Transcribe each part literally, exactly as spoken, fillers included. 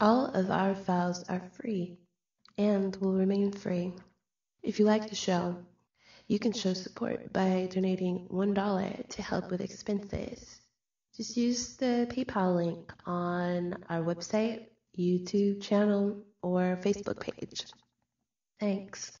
All of our files are free and will remain free. If you like the show, you can show support by donating one dollar to help with expenses. Just use the PayPal link on our website, YouTube channel, or Facebook page. Thanks.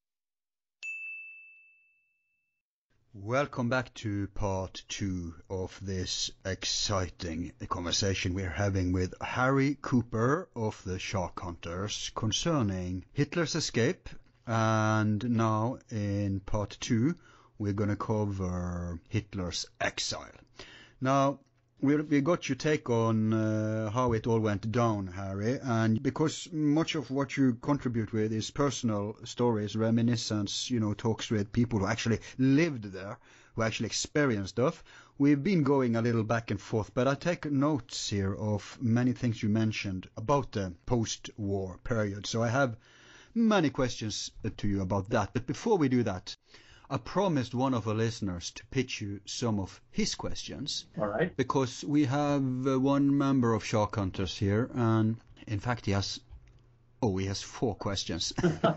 Welcome back to part two of this exciting conversation we're having with Harry Cooper of the Shark Hunters concerning Hitler's escape. And now in part two, we're going to cover Hitler's exile. Now, we we got your take on uh, how it all went down, Harry, and because much of what you contribute with is personal stories, reminiscence, you know, talks with people who actually lived there, who actually experienced stuff, we've been going a little back and forth, but I take notes here of many things you mentioned about the post-war period, so I have many questions to you about that. But before we do that, I promised one of our listeners to pitch you some of his questions. All right. Because we have uh, one member of Shark Hunters here, and in fact he has, oh, he has four questions.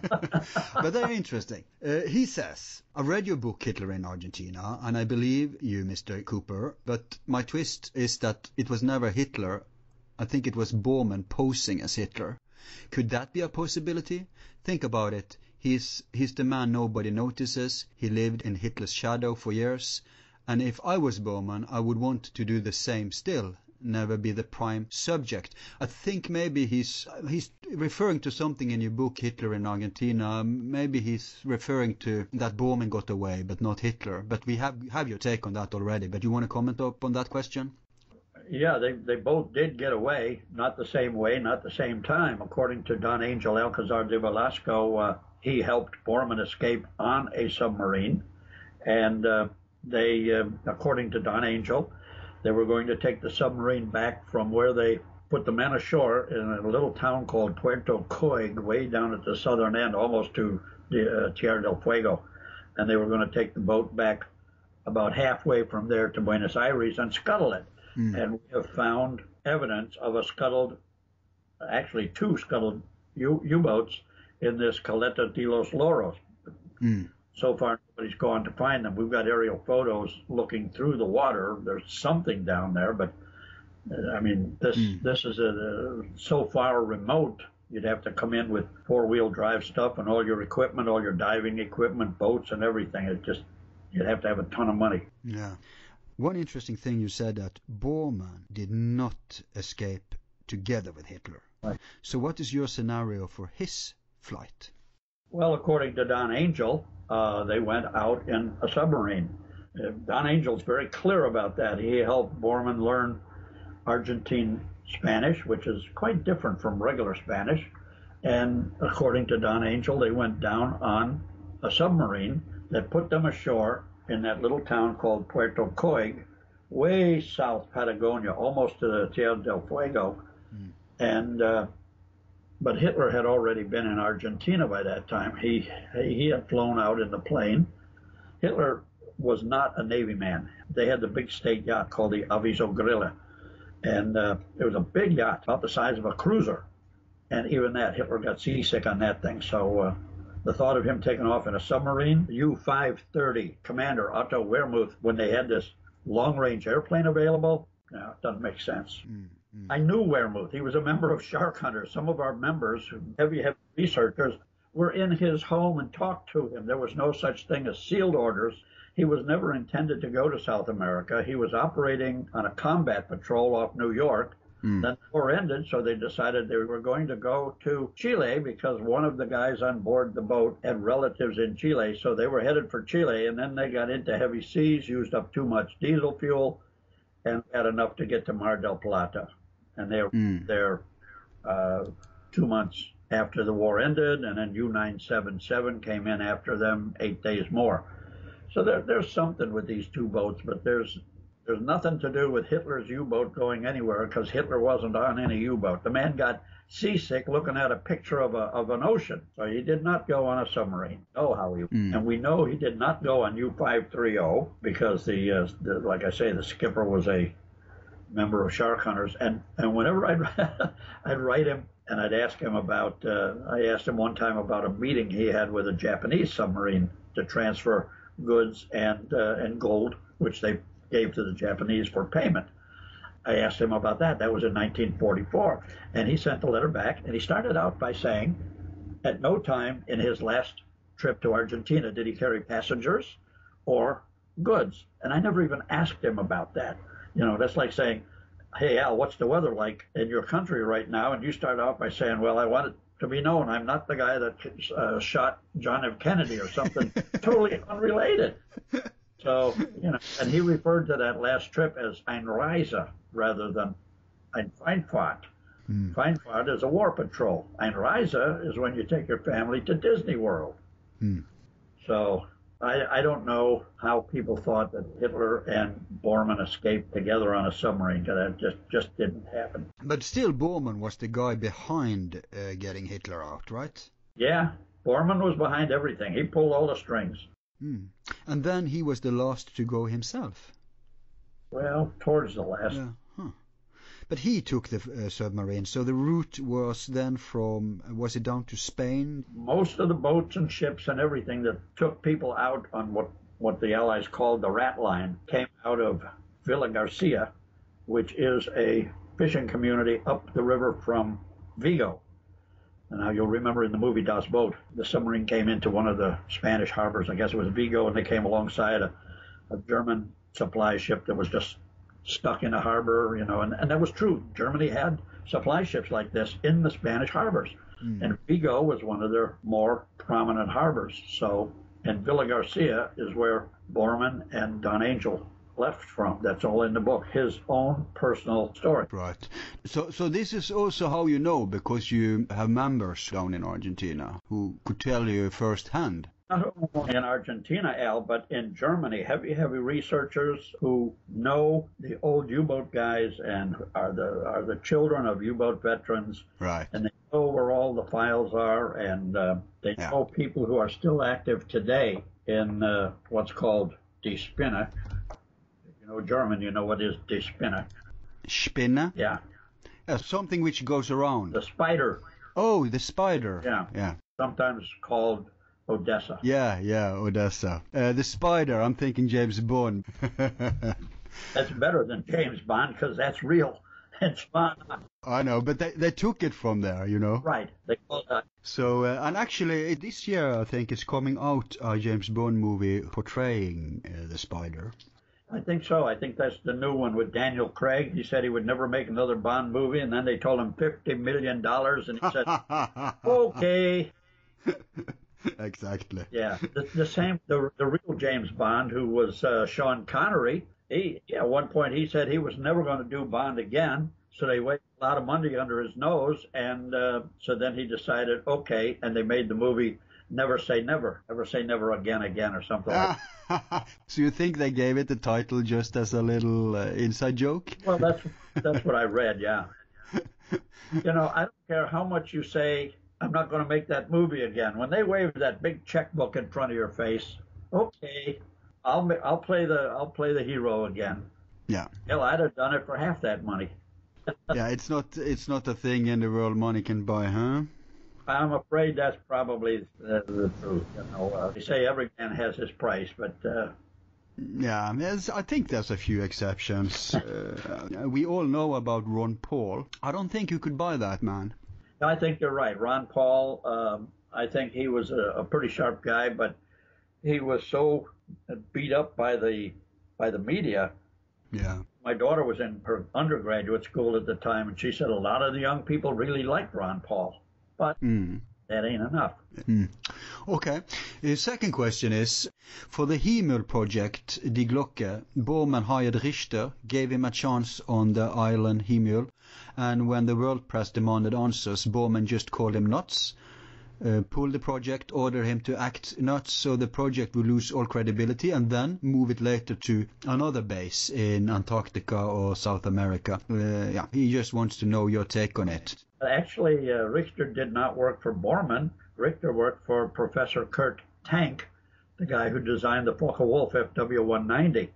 But they're interesting. Uh, he says, I read your book Hitler in Argentina, and I believe you, Mister Cooper, but my twist is that it was never Hitler. I think it was Bormann posing as Hitler. Could that be a possibility? Think about it. He's, he's the man nobody notices. He lived in Hitler's shadow for years. And if I was Bormann, I would want to do the same still, never be the prime subject. I think maybe he's, he's referring to something in your book, Hitler in Argentina. Maybe he's referring to that Bormann got away, but not Hitler. But we have, have your take on that already. But you want to comment up on that question? Yeah, they, they both did get away, not the same way, not the same time. According to Don Angel Alcazar de Velasco, uh, he helped Bormann escape on a submarine. And uh, they, uh, according to Don Angel, they were going to take the submarine back from where they put the men ashore in a little town called Puerto Coig, way down at the southern end, almost to the, uh, Tierra del Fuego. And they were going to take the boat back about halfway from there to Buenos Aires and scuttle it. Mm. And we have found evidence of a scuttled, actually two scuttled U- U-boats in this Caleta de los Loros. Mm. So far, nobody's gone to find them. We've got aerial photos looking through the water. There's something down there, but uh, I mean, this mm. this is a, a, so far remote. You'd have to come in with four-wheel drive stuff and all your equipment, all your diving equipment, boats and everything. It just, you'd have to have a ton of money. Yeah. One interesting thing you said that Bormann did not escape together with Hitler. Right. So what is your scenario for his flight? Well, according to Don Angel, uh, they went out in a submarine. Uh, Don Angel's very clear about that. He helped Bormann learn Argentine Spanish, which is quite different from regular Spanish. And according to Don Angel, they went down on a submarine that put them ashore in that little town called Puerto Coig, way south Patagonia, almost to the Tierra del Fuego. Mm. And uh, but Hitler had already been in Argentina by that time. He he had flown out in the plane. Hitler was not a Navy man. They had the big state yacht called the Aviso Grilla, and uh, it was a big yacht, about the size of a cruiser. And even that, Hitler got seasick on that thing. So. Uh, The thought of him taking off in a submarine, U five thirty, Commander Otto Wehrmuth, when they had this long-range airplane available, no, it doesn't make sense. Mm, mm. I knew Wehrmuth. He was a member of Shark Hunters. Some of our members, heavy, heavy researchers, were in his home and talked to him. There was no such thing as sealed orders. He was never intended to go to South America. He was operating on a combat patrol off New York. Mm. Then the war ended, so they decided they were going to go to Chile because one of the guys on board the boat had relatives in Chile, so they were headed for Chile, and then they got into heavy seas, used up too much diesel fuel, and had enough to get to Mar del Plata. And they were mm. there uh, two months after the war ended, and then U nine seventy-seven came in after them eight days more. So there, there's something with these two boats, but there's There's nothing to do with Hitler's U-boat going anywhere because Hitler wasn't on any U-boat. The man got seasick looking at a picture of a of an ocean. So he did not go on a submarine. Know how he mm. And we know he did not go on U five thirty because the, uh, the like I say, the skipper was a member of Shark Hunters, and, and whenever I'd, I'd write him and I'd ask him about, uh, I asked him one time about a meeting he had with a Japanese submarine to transfer goods and uh, and gold, which they gave to the Japanese for payment. I asked him about that. That was in nineteen forty-four. And he sent a letter back, and he started out by saying, at no time in his last trip to Argentina did he carry passengers or goods. And I never even asked him about that. You know, that's like saying, hey, Al, what's the weather like in your country right now? And you start out by saying, well, I want it to be known I'm not the guy that uh, shot John F. Kennedy or something totally unrelated. So, you know, and he referred to that last trip as Einreise rather than Einfahrt. Mm. Einfahrt is a war patrol. Einreise is when you take your family to Disney World. Mm. So I, I don't know how people thought that Hitler and Bormann escaped together on a submarine, because that just, just didn't happen. But still, Bormann was the guy behind uh, getting Hitler out, right? Yeah, Bormann was behind everything. He pulled all the strings. Mm. And then he was the last to go himself? Well, towards the last. Yeah. Huh. But he took the uh, submarine, so the route was then from, was it down to Spain? Most of the boats and ships and everything that took people out on what, what the Allies called the Rat Line came out of Villa Garcia, which is a fishing community up the river from Vigo. And now you'll remember in the movie O D E S S A, the submarine came into one of the Spanish harbors, I guess it was Vigo, and they came alongside a, a German supply ship that was just stuck in a harbor, you know, and, and that was true. Germany had supply ships like this in the Spanish harbors. Mm. And Vigo was one of their more prominent harbors. So, and Villa Garcia is where Bormann and Don Angel left from. That's all in the book, his own personal story. Right. So so this is also how you know, because you have members down in Argentina who could tell you firsthand. Not only in Argentina, Al, but in Germany, heavy, heavy researchers who know the old U-boat guys and are the are the children of U-boat veterans. Right. And they know where all the files are, and uh, they yeah. know people who are still active today in uh, what's called die Spinne. You know German, you know what is die Spinne. Spinne? Yeah. Yeah, something which goes around. The spider. Oh, the spider. Yeah. Yeah. Sometimes called O D E S S A. Yeah, yeah, O D E S S A. Uh, the spider, I'm thinking James Bond. That's better than James Bond, because that's real. It's fun. I know, but they, they took it from there, you know. Right. They call that. So, uh, and actually, this year, I think, is coming out a James Bond movie portraying uh, the spider. I think so. I think that's the new one with Daniel Craig. He said he would never make another Bond movie, and then they told him fifty million dollars, and he said, okay. Exactly. Yeah. The, the same, the, the real James Bond, who was uh, Sean Connery, he, yeah, at one point he said he was never going to do Bond again, so they waited a lot of money under his nose, and uh, so then he decided, okay, and they made the movie Never Say Never, Never Say Never Again Again, or something like that. So you think they gave it the title just as a little uh, inside joke? Well, that's that's what I read, yeah. You know, I don't care how much you say, I'm not going to make that movie again. When they wave that big checkbook in front of your face, okay, I'll I'll play the I'll play the hero again. Yeah. Hell, I'd have done it for half that money. Yeah, it's not it's not a thing in the world money can buy, huh? I'm afraid that's probably the, the truth. You know, uh, they say every man has his price, but. Uh, Yeah, there's, I think there's a few exceptions. uh, we all know about Ron Paul. I don't think you could buy that man. I think you're right. Ron Paul, um, I think he was a, a pretty sharp guy, but he was so beat up by the by the media. Yeah. My daughter was in her undergraduate school at the time, and she said a lot of the young people really liked Ron Paul, but mm. that ain't enough. Mm. Okay. The second question is, for the Himmel project, Die Glocke, Bormann hired Richter, gave him a chance on the island Himmel, and when the world press demanded answers, Bormann just called him nuts, uh, pulled the project, ordered him to act nuts so the project would lose all credibility, and then move it later to another base in Antarctica or South America. Uh, yeah, he just wants to know your take on it. Actually, uh, Richter did not work for Bormann. Richter worked for Professor Kurt Tank, the guy who designed the Focke-Wulf F W one ninety.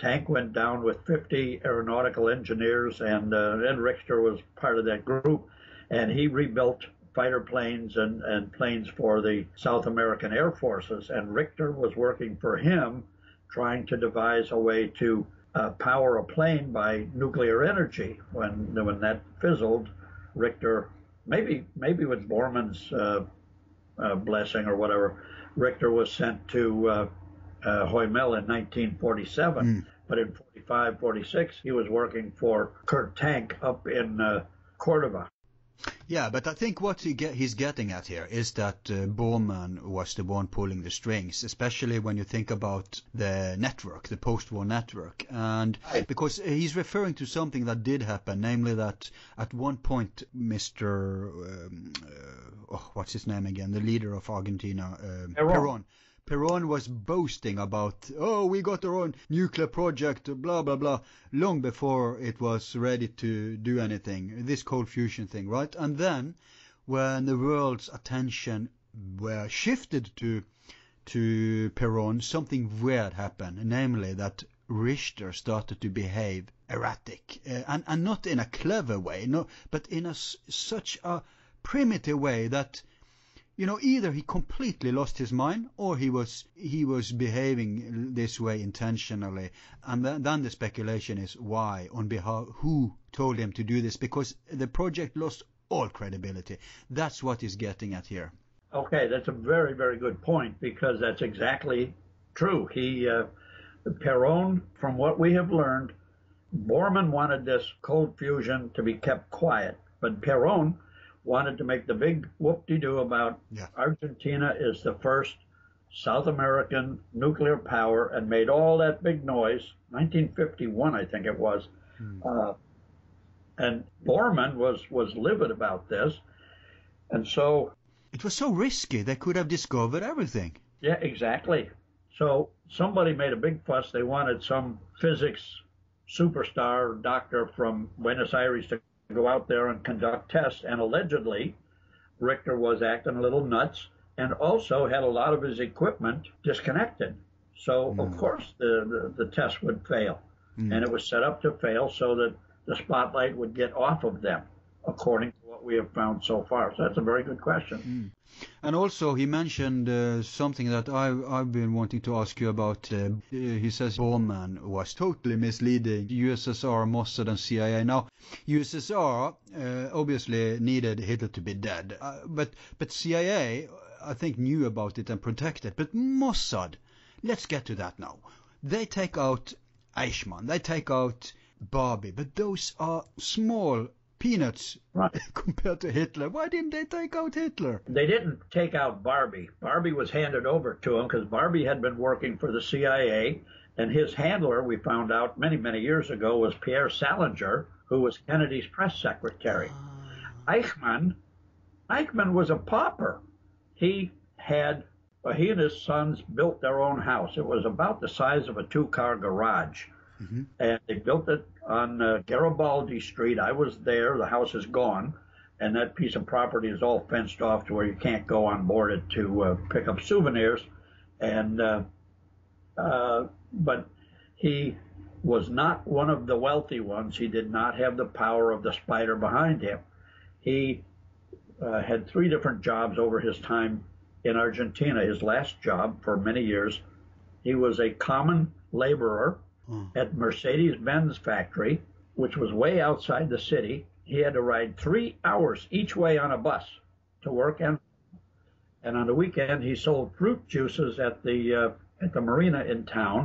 tank went down with fifty aeronautical engineers, and uh, Ed Richter was part of that group, and he rebuilt fighter planes and, and planes for the South American Air Forces, and Richter was working for him, trying to devise a way to uh, power a plane by nuclear energy. When when that fizzled, Richter, maybe maybe with Bormann's uh, uh, blessing or whatever, Richter was sent to uh, uh, Heumel in nineteen forty-seven. Mm. But in forty-five, forty-six, he was working for Kurt Tank up in uh, Cordoba. Yeah, but I think what he get, he's getting at here is that uh, Bormann was the one pulling the strings, especially when you think about the network, the post-war network. And because he's referring to something that did happen, namely that at one point Mister Um, uh, oh, what's his name again? The leader of Argentina, um, Peron. Peron. Peron was boasting about, oh, we got our own nuclear project, blah, blah, blah, long before it was ready to do anything, this cold fusion thing, right? And then when the world's attention were shifted to to Peron, something weird happened, namely that Richter started to behave erratic, uh, and, and not in a clever way, no, but in a, such a primitive way that, you know, either he completely lost his mind or he was he was behaving this way intentionally. And then, then the speculation is why, on behalf, who told him to do this, because the project lost all credibility. That's what he's getting at here. Okay, that's a very, very good point, because that's exactly true. He, uh, Peron, from what we have learned, Bormann wanted this cold fusion to be kept quiet, but Peron wanted to make the big whoop-de-doo about yeah. Argentina is the first South American nuclear power, and made all that big noise, nineteen fifty-one, I think it was. Hmm. Uh, and Bormann was, was livid about this. And so... It was so risky. They could have discovered everything. Yeah, exactly. So somebody made a big fuss. They wanted some physics superstar doctor from Buenos Aires to go out there and conduct tests, and allegedly Richter was acting a little nuts and also had a lot of his equipment disconnected. So, mm. of course, the, the, the test would fail. Mm. And it was set up to fail so that the spotlight would get off of them, according to what we have found so far. So that's a very good question. Mm. And also he mentioned uh, something that I've, I've been wanting to ask you about. Uh, he says Bormann was totally misleading U S S R, Mossad and C I A. Now, U S S R uh, obviously needed Hitler to be dead. Uh, but, but C I A, I think, knew about it and protected. But Mossad, let's get to that now. They take out Eichmann, they take out Barbie, but those are small peanuts, right, compared to Hitler. Why didn't they take out Hitler? They didn't take out Barbie. Barbie was handed over to him because Barbie had been working for the C I A, and his handler, we found out many, many years ago, was Pierre Salinger, who was Kennedy's press secretary. Uh... Eichmann, Eichmann was a pauper. He had, well, he and his sons built their own house. It was about the size of a two-car garage. Mm-hmm. And they built it on uh, Garibaldi Street. I was there. The house is gone, and that piece of property is all fenced off to where you can't go on board it to uh, pick up souvenirs. And uh, uh, but he was not one of the wealthy ones. He did not have the power of the spider behind him. He uh, had three different jobs over his time in Argentina. His last job for many years, he was a common laborer at Mercedes-Benz factory, which was way outside the city. He had to ride three hours each way on a bus to work, and and on the weekend he sold fruit juices at the uh, at the marina in town.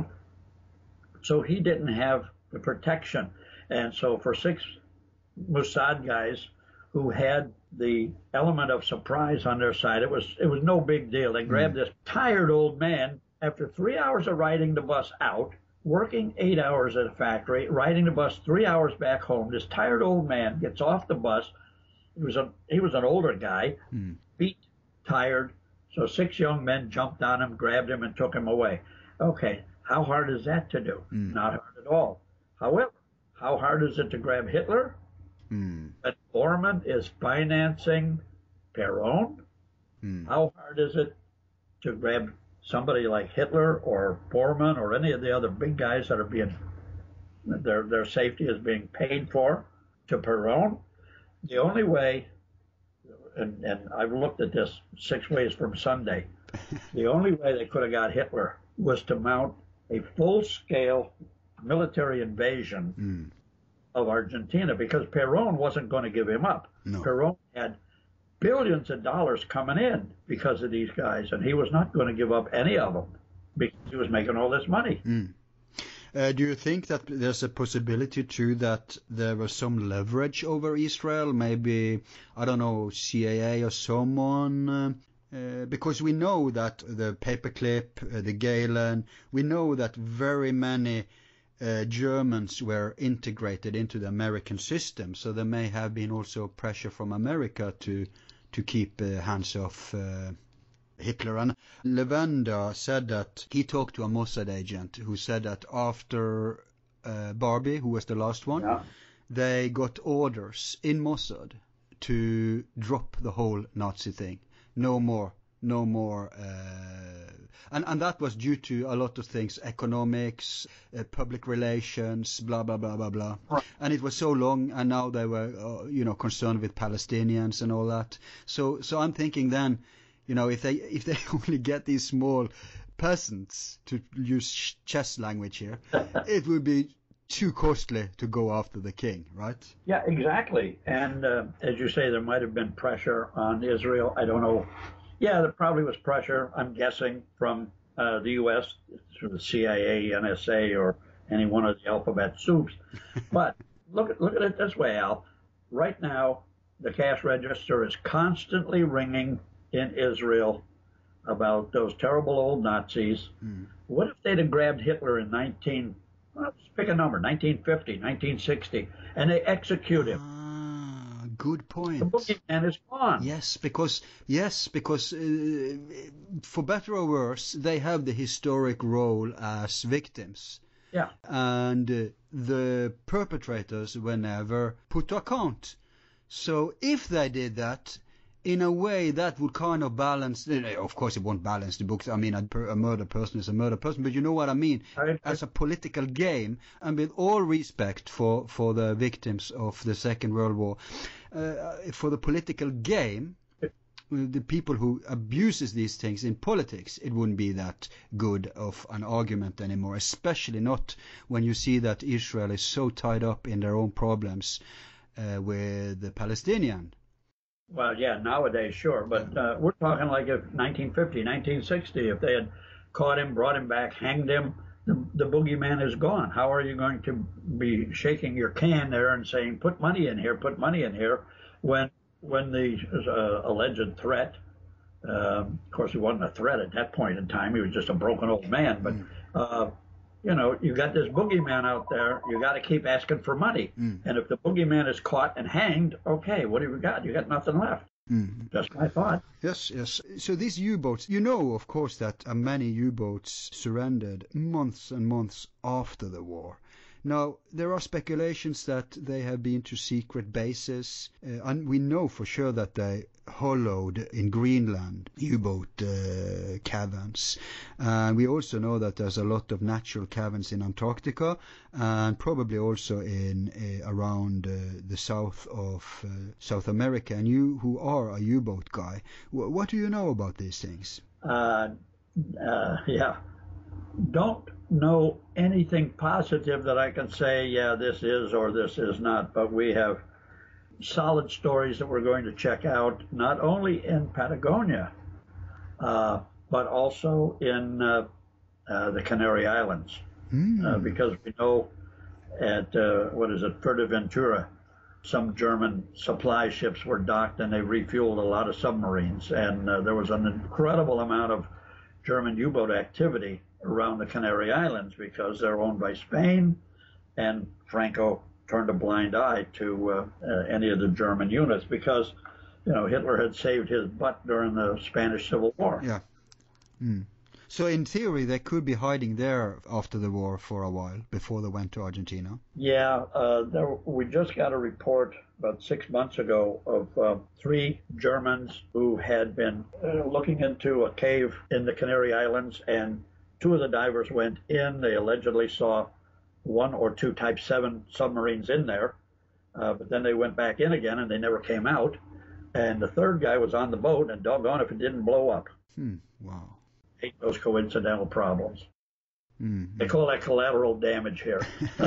So he didn't have the protection, and so for six Mossad guys who had the element of surprise on their side, it was it was no big deal. They grabbed mm. this tired old man after three hours of riding the bus out, working eight hours at a factory, riding the bus three hours back home. This tired old man gets off the bus. He was a he was an older guy, hmm. beat, tired. So six young men jumped on him, grabbed him, and took him away. Okay, how hard is that to do? Hmm. Not hard at all. However, how hard is it to grab Hitler? Hmm. But Bormann is financing Peron. Hmm. How hard is it to grab somebody like Hitler or Bormann or any of the other big guys that are being, their, their safety is being paid for to Peron, the only way, and, and I've looked at this six ways from Sunday, the only way they could have got Hitler was to mount a full-scale military invasion mm. of Argentina, because Peron wasn't going to give him up. No. Peron had billions of dollars coming in because of these guys, and he was not going to give up any of them because he was making all this money. Mm. Uh, do you think that there's a possibility too that there was some leverage over Israel? Maybe, I don't know, C I A or someone? Uh, uh, because we know that the paperclip, uh, the Galen, we know that very many uh, Germans were integrated into the American system. So there may have been also pressure from America to to keep uh, hands off uh, Hitler. And Levenda said that he talked to a Mossad agent who said that after uh, Barbie, who was the last one, yeah. they got orders in Mossad to drop the whole Nazi thing. No more, no more. Uh, and, and that was due to a lot of things, economics, uh, public relations, blah, blah, blah, blah, blah. Right. And it was so long, and now they were, uh, you know, concerned with Palestinians and all that. So, so I'm thinking then, you know, if they if they only get these small peasants, to use chess language here, it would be too costly to go after the king, right? Yeah, exactly. And uh, as you say, there might have been pressure on Israel. I don't know. Yeah, there probably was pressure, I'm guessing, from uh, the U S, through the C I A, N S A, or any one of the alphabet soups. But look at, look at it this way, Al. Right now, the cash register is constantly ringing in Israel about those terrible old Nazis. Mm. What if they'd have grabbed Hitler in nineteen, well, let's pick a number, nineteen fifty, nineteen sixty, and they execute him? Ah, good point. The boogeyman is gone. Yes, because yes, because uh, for better or worse, they have the historic role as victims. Yeah. And uh, the perpetrators were never put to account. So if they did that, in a way that would kind of balance, of course it won't balance the books, I mean a, a murder person is a murder person, but you know what I mean, I, as a political game, and with all respect for, for the victims of the Second World War, uh, for the political game, the people who abuses these things in politics, it wouldn't be that good of an argument anymore, especially not when you see that Israel is so tied up in their own problems uh, with the Palestinian. Well, yeah, nowadays, sure. But uh, we're talking like if nineteen fifty, nineteen sixty, if they had caught him, brought him back, hanged him, the, the boogeyman is gone. How are you going to be shaking your can there and saying, put money in here, put money in here, when when the uh, alleged threat, uh, of course, he wasn't a threat at that point in time. He was just a broken old man. But, uh, you know, you got this boogeyman out there. You got to keep asking for money. Mm. And if the boogeyman is caught and hanged, okay, what have you got? You got nothing left. Mm. Just my thought. Yes, yes. So these U-boats, you know, of course, that uh, many U-boats surrendered months and months after the war. Now, there are speculations that they have been to secret bases, uh, and we know for sure that they hollowed in Greenland U-boat uh, caverns. And we also know that there's a lot of natural caverns in Antarctica, and probably also in uh, around uh, the south of uh, South America. And you, who are a U-boat guy, w- what do you know about these things? Uh, uh, yeah. Don't know anything positive that I can say, yeah, this is or this is not, but we have solid stories that we're going to check out, not only in Patagonia, uh, but also in uh, uh, the Canary Islands, mm. uh, because we know at, uh, what is it, Fuerteventura, some German supply ships were docked and they refueled a lot of submarines, and uh, there was an incredible amount of German U-boat activity around the Canary Islands because they're owned by Spain, and Franco turned a blind eye to uh, uh, any of the German units because, you know, Hitler had saved his butt during the Spanish Civil War. Yeah. Mm. So in theory, they could be hiding there after the war for a while, before they went to Argentina? Yeah, uh, there, we just got a report about six months ago of uh, three Germans who had been uh, looking into a cave in the Canary Islands, and two of the divers went in. They allegedly saw one or two Type seven submarines in there, uh, but then they went back in again and they never came out. And the third guy was on the boat, and doggone if it didn't blow up. Hmm. Wow. Hate those coincidental problems. Mm-hmm. They call that collateral damage here.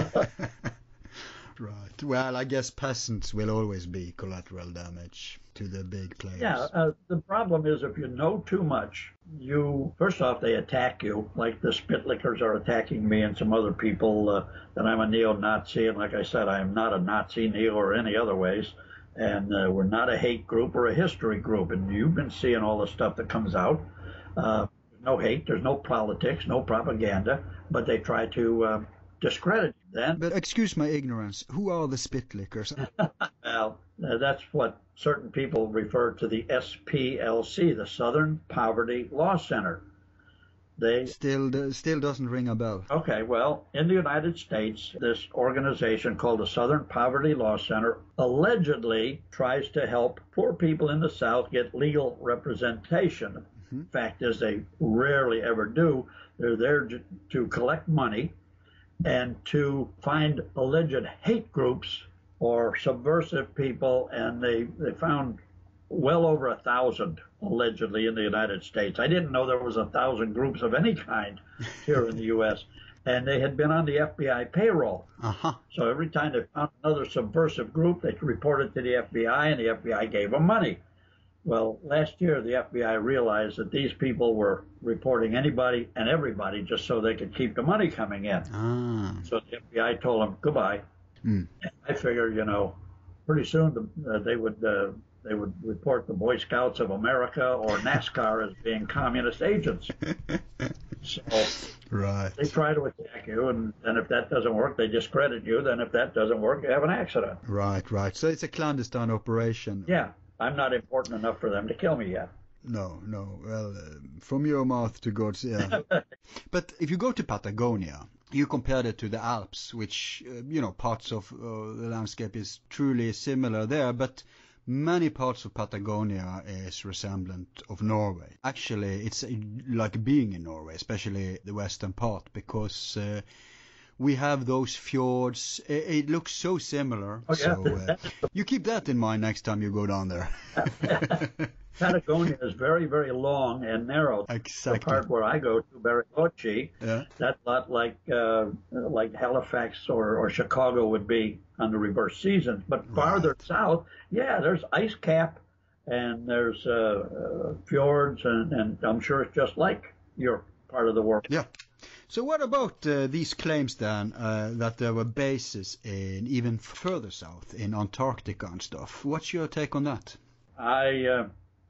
Right. Well, I guess peasants will always be collateral damage to the big players. Yeah. Uh, the problem is if you know too much, you first off they attack you, like the Spitlickers are attacking me and some other people uh, that I'm a neo-Nazi, and like I said, I am not a Nazi, neo, or any other ways. And uh, we're not a hate group or a history group. And you've been seeing all the stuff that comes out. Uh, no hate, there's no politics, no propaganda, but they try to uh, discredit you then. But excuse my ignorance, who are the Spitlickers? Well, uh, that's what certain people refer to the S P L C, the Southern Poverty Law Center. They Still still doesn't ring a bell. Okay, well, in the United States, this organization called the Southern Poverty Law Center allegedly tries to help poor people in the South get legal representation. Mm-hmm. Fact is, they rarely ever do. They're there to collect money and to find alleged hate groups or subversive people, and they, they found well over a thousand allegedly in the United States. I didn't know there was a thousand groups of any kind here in the U S And they had been on the F B I payroll. Uh-huh. So every time they found another subversive group, they reported to the F B I, and the F B I gave them money. Well, last year the F B I realized that these people were reporting anybody and everybody just so they could keep the money coming in. Ah. So the F B I told them goodbye. Mm. And I figured, you know, pretty soon the, uh, they would uh, they would report the Boy Scouts of America or NASCAR as being communist agents. So right. they try to attack you, and, and if that doesn't work, they discredit you. Then if that doesn't work, you have an accident. Right, right. So it's a clandestine operation. Yeah. I'm not important enough for them to kill me yet. No, no. Well, uh, from your mouth to God's ear. But if you go to Patagonia, you compared it to the Alps, which, uh, you know, parts of uh, the landscape is truly similar there, but many parts of Patagonia is resemblant of Norway. Actually, it's uh, like being in Norway, especially the western part, because uh, we have those fjords. It, it looks so similar. Oh, yeah. So uh, you keep that in mind next time you go down there. Patagonia is very, very long and narrow. Exactly. The part where I go to, Bariloche, yeah. that's not like uh, like Halifax or, or Chicago would be on the reverse seasons. But farther Right. south, yeah, there's ice cap and there's uh, uh, fjords, and, and I'm sure it's just like your part of the world. Yeah. So what about uh, these claims then uh, that there were bases in even further south in Antarctica and stuff? What's your take on that? I uh,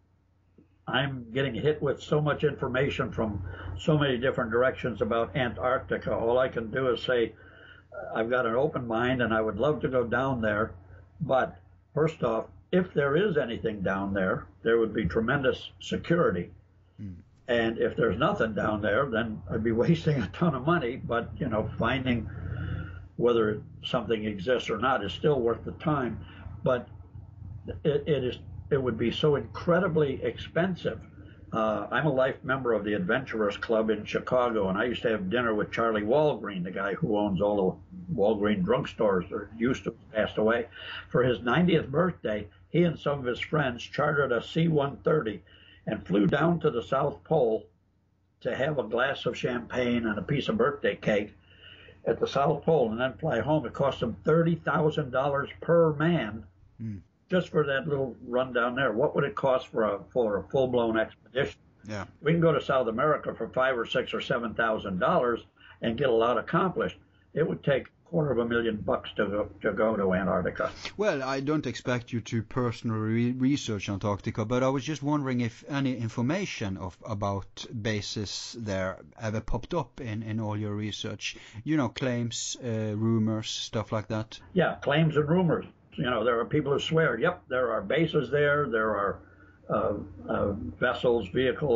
I'm getting hit with so much information from so many different directions about Antarctica. All I can do is say I've got an open mind and I would love to go down there. But first off, if there is anything down there, there would be tremendous security. Hmm. And if there's nothing down there, then I'd be wasting a ton of money. But, you know, finding whether something exists or not is still worth the time. But it, it is it would be so incredibly expensive. Uh, I'm a life member of the Adventurers Club in Chicago, and I used to have dinner with Charlie Walgreen, the guy who owns all the Walgreen drugstores, or used to, passed away. For his ninetieth birthday, he and some of his friends chartered a C one thirty and flew down to the South Pole to have a glass of champagne and a piece of birthday cake at the South Pole and then fly home. It cost them thirty thousand dollars per man mm. just for that little run down there. What would it cost for a for a full-blown expedition? Yeah. We can go to South America for five or six or seven thousand dollars and get a lot accomplished. It would take quarter of a million bucks to go, to go to Antarctica. Well, I don't expect you to personally research Antarctica, but I was just wondering if any information of about bases there ever popped up in, in all your research. You know, claims, uh, rumors, stuff like that. Yeah, claims and rumors. You know, there are people who swear, yep, there are bases there, there are uh, uh, vessels, vehicles,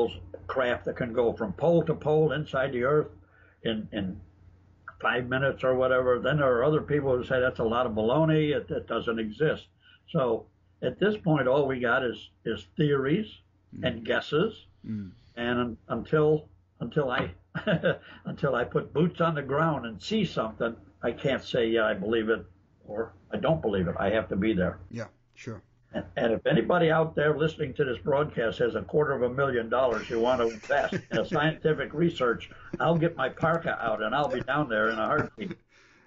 craft that can go from pole to pole inside the earth in, in five minutes or whatever. Then there are other people who say that's a lot of baloney. It, it doesn't exist. So at this point, all we got is, is theories mm. and guesses. Mm. And until until I until I put boots on the ground and see something, I can't say, yeah, I believe it or I don't believe it. I have to be there. Yeah, sure. And, and if anybody out there listening to this broadcast has a quarter of a million dollars you want to invest in a scientific research, I'll get my parka out and I'll be down there in a heartbeat.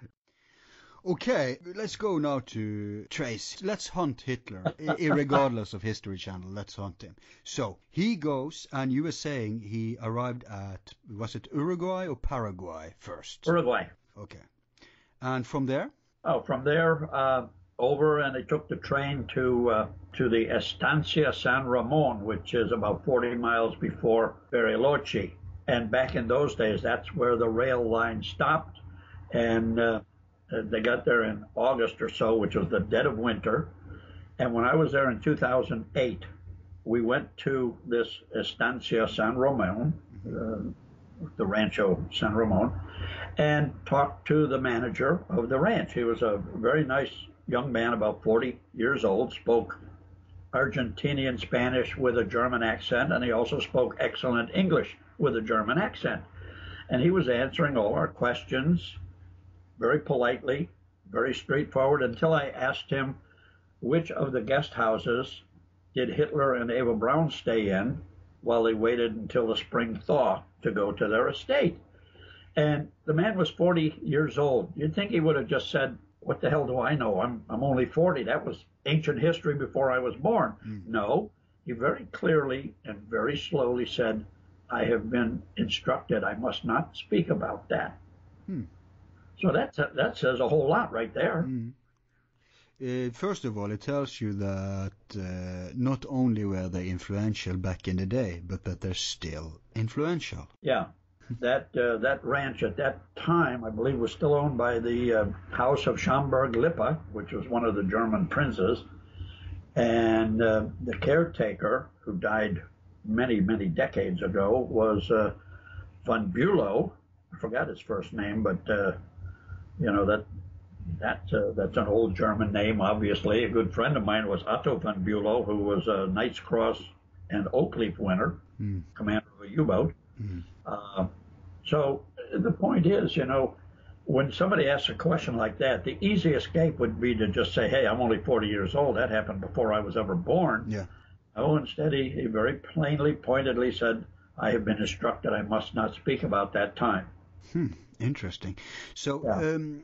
Okay, let's go now to Trace. Let's hunt Hitler, irregardless of History Channel. Let's hunt him. So he goes, and you were saying he arrived at, was it Uruguay or Paraguay first? Uruguay. Okay. And from there? Oh, from there uh, over, and they took the train to uh, to the Estancia San Ramon, which is about forty miles before Bariloche. And back in those days, that's where the rail line stopped, and uh, they got there in August or so, which was the dead of winter. And when I was there in two thousand eight, we went to this Estancia San Ramon, uh, the Rancho San Ramon, and talked to the manager of the ranch. He was a very nice young man, about forty years old, spoke Argentinian Spanish with a German accent, and he also spoke excellent English with a German accent. And he was answering all our questions very politely, very straightforward, until I asked him which of the guest houses did Hitler and Eva Braun stay in while they waited until the spring thaw to go to their estate. And the man was forty years old. You'd think he would have just said, what the hell do I know? I'm I'm only forty. That was ancient history before I was born. Mm. No, he very clearly and very slowly said, I have been instructed I must not speak about that. Hmm. So that, that says a whole lot right there. Mm. Uh, first of all, it tells you that uh, not only were they influential back in the day, but that they're still influential. Yeah. That uh, that ranch at that time, I believe, was still owned by the uh, House of Schaumburg-Lippe, which was one of the German princes. And uh, the caretaker, who died many, many decades ago, was uh, von Bülow. I forgot his first name, but, uh, you know, that that uh, that's an old German name, obviously. A good friend of mine was Otto von Bülow, who was a Knight's Cross and Oak Leaf winner, mm. commander of a U-boat. Mm. Uh, so the point is, you know, when somebody asks a question like that, the easy escape would be to just say, hey, I'm only forty years old. That happened before I was ever born. Yeah. Oh, instead, he, he very plainly, pointedly said, I have been instructed I must not speak about that time. Hmm. Interesting. So, yeah. um,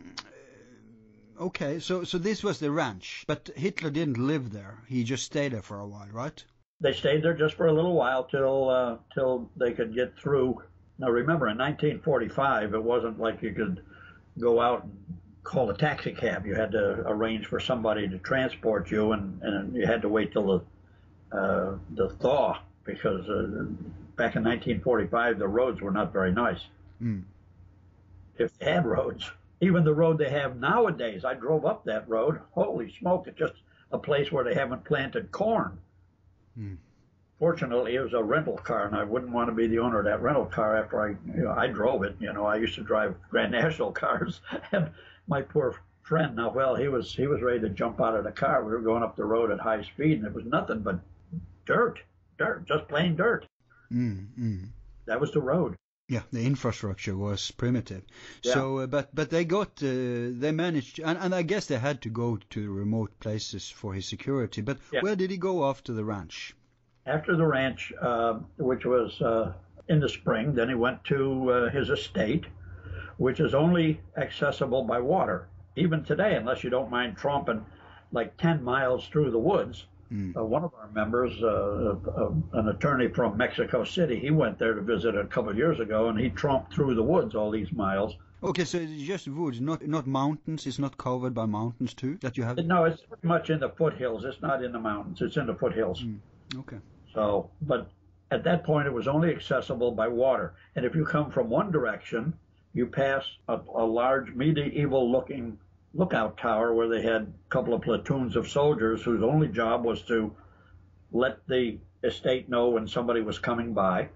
okay, so, so this was the ranch, but Hitler didn't live there. He just stayed there for a while, right? They stayed there just for a little while till uh, till they could get through. Now, remember, in nineteen forty-five, it wasn't like you could go out and call a taxi cab. You had to arrange for somebody to transport you, and, and you had to wait till the, uh, the thaw, because uh, back in nineteen forty-five, the roads were not very nice. Mm. If they had roads. Even the road they have nowadays, I drove up that road. Holy smoke, it's just a place where they haven't planted corn. Hmm. Fortunately, it was a rental car, and I wouldn't want to be the owner of that rental car after I, you know, I drove it. You know, I used to drive Grand National cars, and my poor friend, now, well, he was he was ready to jump out of the car. We were going up the road at high speed, and it was nothing but dirt, dirt, just plain dirt. Mm, mm. That was the road. Yeah, the infrastructure was primitive. Yeah. So, uh, but but they got, uh, they managed, and, and I guess they had to go to remote places for his security. But yeah. Where did he go after the ranch? After the ranch, uh, which was uh, in the spring, then he went to uh, his estate, which is only accessible by water. Even today, unless you don't mind tromping like ten miles through the woods. Mm. Uh, one of our members, uh, uh, an attorney from Mexico City, he went there to visit a couple of years ago, and he tromped through the woods all these miles. Okay, so it's just woods, not not mountains. It's not covered by mountains too that you have. No, it's pretty much in the foothills. It's not in the mountains. It's in the foothills. Mm. Okay. So, but at that point, it was only accessible by water. And if you come from one direction, you pass a, a large medieval-looking lookout tower where they had a couple of platoons of soldiers whose only job was to let the estate know when somebody was coming by.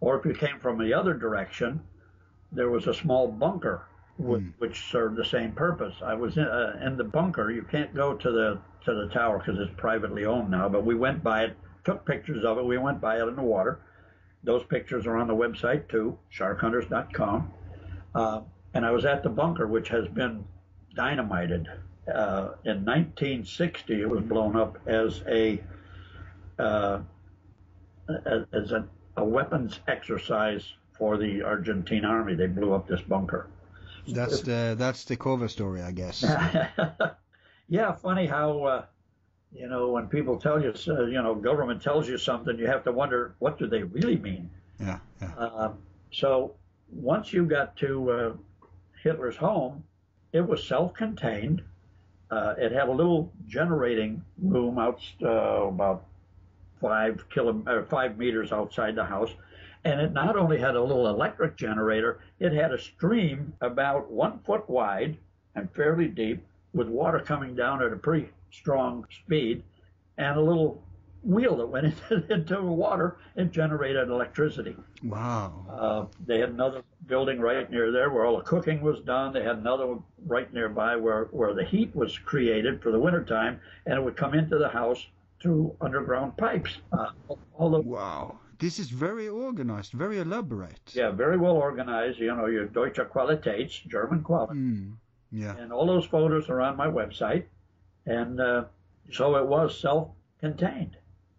Or if you came from the other direction, there was a small bunker with, mm. which served the same purpose. I was in, uh, in the bunker. You can't go to the to the tower because it's privately owned now, but we went by it, took pictures of it. We went by it in the water. Those pictures are on the website too, shark hunters dot com. Uh, and I was at the bunker, which has been dynamited. Uh, in nineteen sixty, it was blown up as a uh, as a, a weapons exercise for the Argentine army. They blew up this bunker. That's the that's the cover story, I guess. Yeah, funny how uh, you know when people tell you, uh, you know, government tells you something, you have to wonder what do they really mean. Yeah. yeah. Uh, so once you got to uh, Hitler's home, it was self-contained. Uh, it had a little generating room out uh, about five kilo, or five meters outside the house, and it not only had a little electric generator, it had a stream about one foot wide and fairly deep, with water coming down at a pretty strong speed, and a little wheel that went into, into the water and generated electricity. Wow. Uh, they had another building right near there where all the cooking was done. They had another one right nearby where, where the heat was created for the wintertime, and it would come into the house through underground pipes. Uh, all the, wow. This is very organized, very elaborate. Yeah, very well organized. You know, your Deutsche Qualitäts, German quality. Mm, yeah. And all those photos are on my website. And uh, so it was self-contained.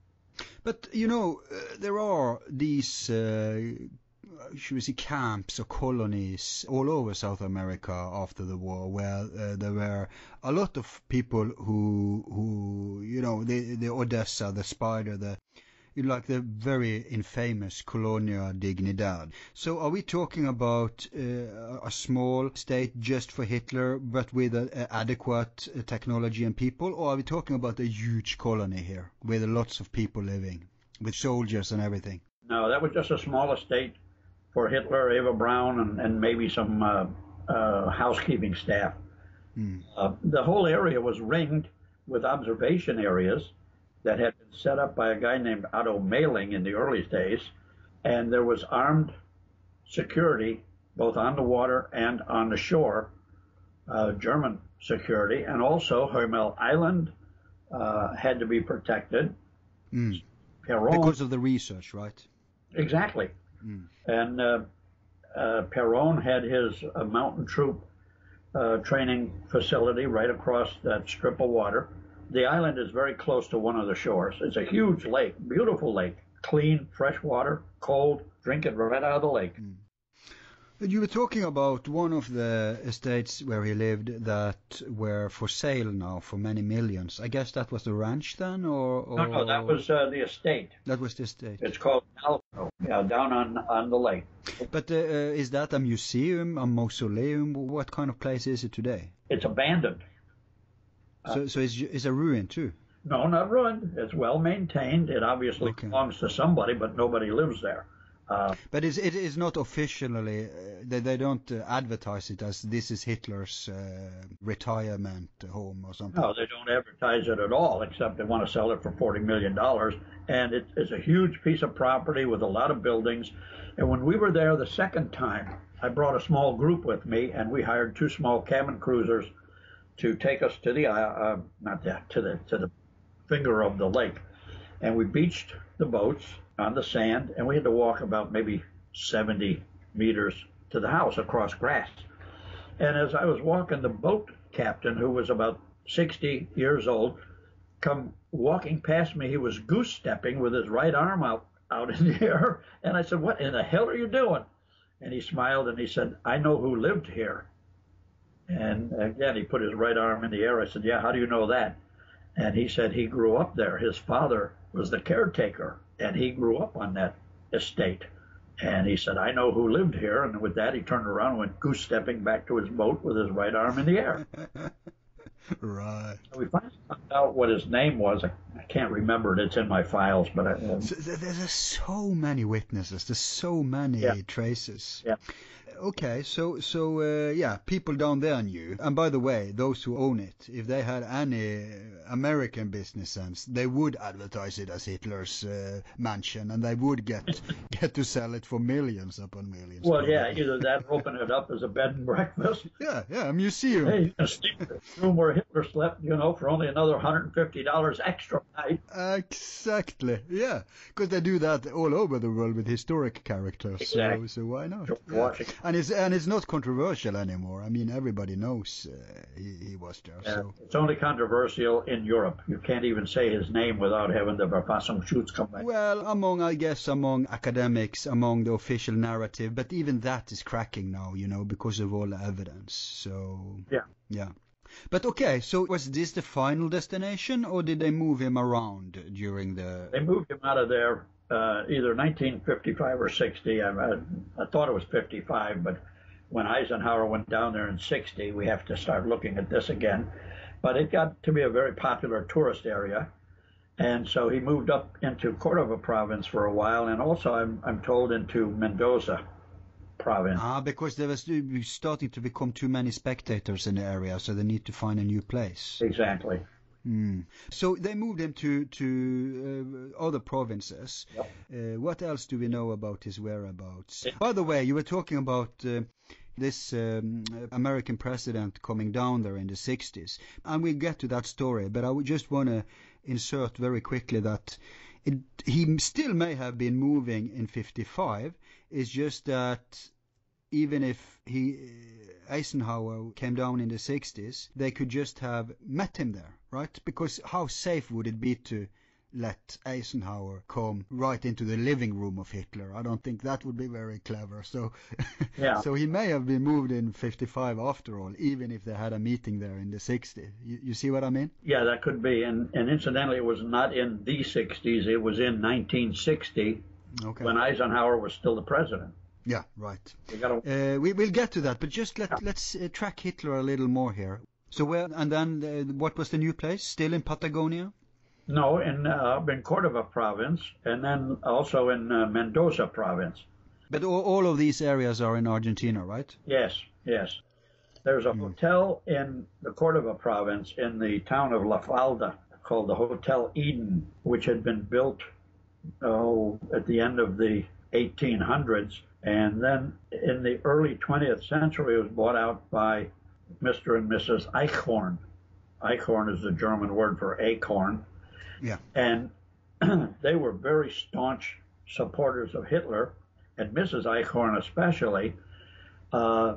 But, you know, uh, there are these, uh, should we say, camps or colonies all over South America after the war, where uh, there were a lot of people who, who you know, the, the O D E S A, the spider, the like the very infamous Colonia Dignidad. So are we talking about uh, a small state just for Hitler, but with a, a adequate uh, technology and people, or are we talking about a huge colony here with lots of people living, with soldiers and everything? No, that was just a small estate for Hitler, Eva Braun, and, and maybe some uh, uh, housekeeping staff. Hmm. Uh, the whole area was ringed with observation areas that had been set up by a guy named Otto Mailing in the early days, and there was armed security both on the water and on the shore, uh, German security, and also Hermel Island uh, had to be protected. Mm. Peron, because of the research, right? Exactly. Mm. And uh, uh, Peron had his uh, mountain troop uh, training facility right across that strip of water. The island is very close to one of the shores. It's a huge lake, beautiful lake, clean, fresh water, cold, drink it right out of the lake. Mm. You were talking about one of the estates where he lived that were for sale now for many millions. I guess that was the ranch then, or, or... No, no, that was uh, the estate. That was the estate. It's called Alco, yeah, down on, on the lake. But uh, is that a museum, a mausoleum? What kind of place is it today? It's abandoned. So, uh, so it's, it's a ruin too? No, not ruined. It's well maintained. It obviously okay. belongs to somebody, but nobody lives there. Uh, but it's, it is not officially, uh, they, they don't uh, advertise it as this is Hitler's uh, retirement home or something. No, they don't advertise it at all, except they want to sell it for forty million dollars. And it, it's a huge piece of property with a lot of buildings. And when we were there the second time, I brought a small group with me, and we hired two small cabin cruisers to take us to the, uh, uh, not that, to the, to the finger of the lake. And we beached the boats on the sand, and we had to walk about maybe seventy meters to the house across grass. And as I was walking, the boat captain, who was about sixty years old, come walking past me. He was goose stepping with his right arm out, out in the air. And I said, "What in the hell are you doing?" And he smiled and he said, "I know who lived here." And again, he put his right arm in the air. I said, "Yeah, how do you know that?" And he said he grew up there. His father was the caretaker, and he grew up on that estate. And he said, "I know who lived here." And with that, he turned around and went goose stepping back to his boat with his right arm in the air. Right. So we finally found out what his name was. I, I can't remember it. It's in my files. But I, um, so there's so many witnesses. There's so many yeah. traces. Yeah. Okay, so so uh, yeah, people down there knew. And by the way, those who own it, if they had any American business sense, they would advertise it as Hitler's uh, mansion, and they would get get to sell it for millions upon millions. Well, probably. yeah, either that or open it up as a bed and breakfast. Yeah, yeah, a museum. Hey, you can sleep in the room where Hitler slept, you know, for only another one hundred fifty dollars extra a night. Exactly, yeah, because they do that all over the world with historic characters. Exactly. So, so why not? George Yeah. Washington. And it's and it's not controversial anymore. I mean, everybody knows uh, he, he was there. Yeah, So it's only controversial in Europe. You can't even say his name without having the Verfassungsschutz come back. well, among I guess among academics, among the official narrative, but even that is cracking now, you know, because of all the evidence. So Yeah. yeah. But okay, so was this the final destination, or did they move him around during the? They moved him out of there uh, either nineteen fifty-five or sixty. I, I, I thought it was fifty-five, but when Eisenhower went down there in sixty, we have to start looking at this again. But it got to be a very popular tourist area. And so he moved up into Cordova province for a while, and also, I'm, I'm told, into Mendoza province. Ah, because there was starting to become too many spectators in the area, so they need to find a new place. Exactly. Mm. So they moved him to to uh, other provinces. Yep. Uh, what else do we know about his whereabouts? By the way, you were talking about uh, this um, American president coming down there in the sixties, and we'll get to that story, but I would just want to insert very quickly that it, he still may have been moving in fifty-five. It's just that even if he Eisenhower came down in the sixties, they could just have met him there, right? Because how safe would it be to let Eisenhower come right into the living room of Hitler? I don't think that would be very clever. So, Yeah. so he may have been moved in fifty-five after all, even if they had a meeting there in the sixties. You, you see what I mean? Yeah, that could be. And, and incidentally, it was not in the sixties. It was in nineteen sixty Okay. when Eisenhower was still the president. Yeah, right. We gotta, Uh, we will get to that, but just let let's uh, track Hitler a little more here. So where and then uh, what was the new place? Still in Patagonia? no, in, uh, in Cordova province, and then also in uh, Mendoza province. But all, all of these areas are in Argentina, right? Yes, yes. There's a Hmm. hotel in the Cordova province in the town of La Falda called the Hotel Eden, which had been built oh, at the end of the eighteen hundreds. And then in the early twentieth century, it was bought out by Mister and Missus Eichhorn. Eichhorn is the German word for acorn. Yeah. And they were very staunch supporters of Hitler, and Missus Eichhorn especially. Uh,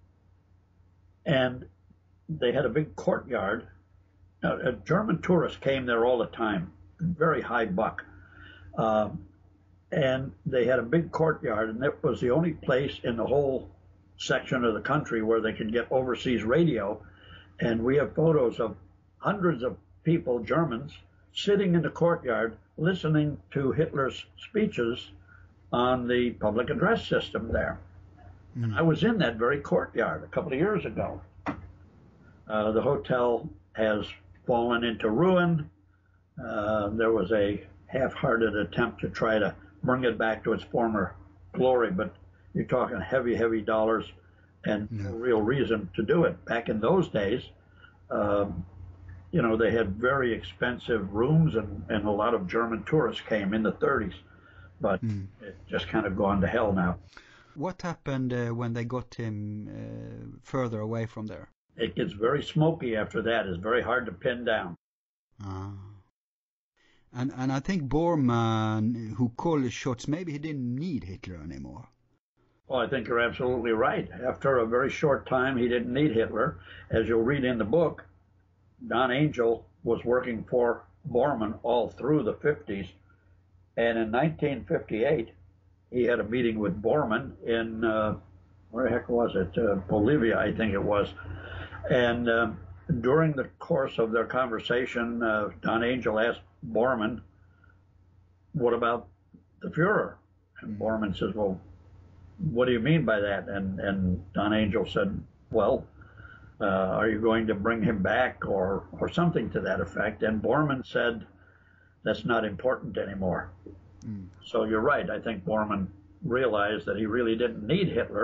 and they had a big courtyard. Now, uh, German tourists came there all the time, very high buck. Uh, and they had a big courtyard, and it was the only place in the whole section of the country where they could get overseas radio. And we have photos of hundreds of people, Germans, sitting in the courtyard listening to Hitler's speeches on the public address system there. And I was in that very courtyard a couple of years ago. Uh, the hotel has fallen into ruin. Uh, there was a half-hearted attempt to try to bring it back to its former glory, but you're talking heavy, heavy dollars and no real reason to do it. Back in those days, um, you know, they had very expensive rooms, and, and a lot of German tourists came in the thirties, but mm. it's just kind of gone to hell now. What happened uh, when they got him uh, further away from there? It gets very smoky after that. It's very hard to pin down. Ah. And and I think Bormann, who called the shots, maybe he didn't need Hitler anymore. Well, I think you're absolutely right. After a very short time, he didn't need Hitler. As you'll read in the book, Don Angel was working for Bormann all through the fifties. And in nineteen fifty-eight, he had a meeting with Bormann in, uh, where the heck was it? Uh, Bolivia, I think it was. And uh, during the course of their conversation, uh, Don Angel asked Bormann, what about the Fuhrer? And Bormann says, well, what do you mean by that? And, and Don Angel said, well, uh, are you going to bring him back, or, or something to that effect? And Bormann said, that's not important anymore. Mm. So you're right. I think Bormann realized that he really didn't need Hitler.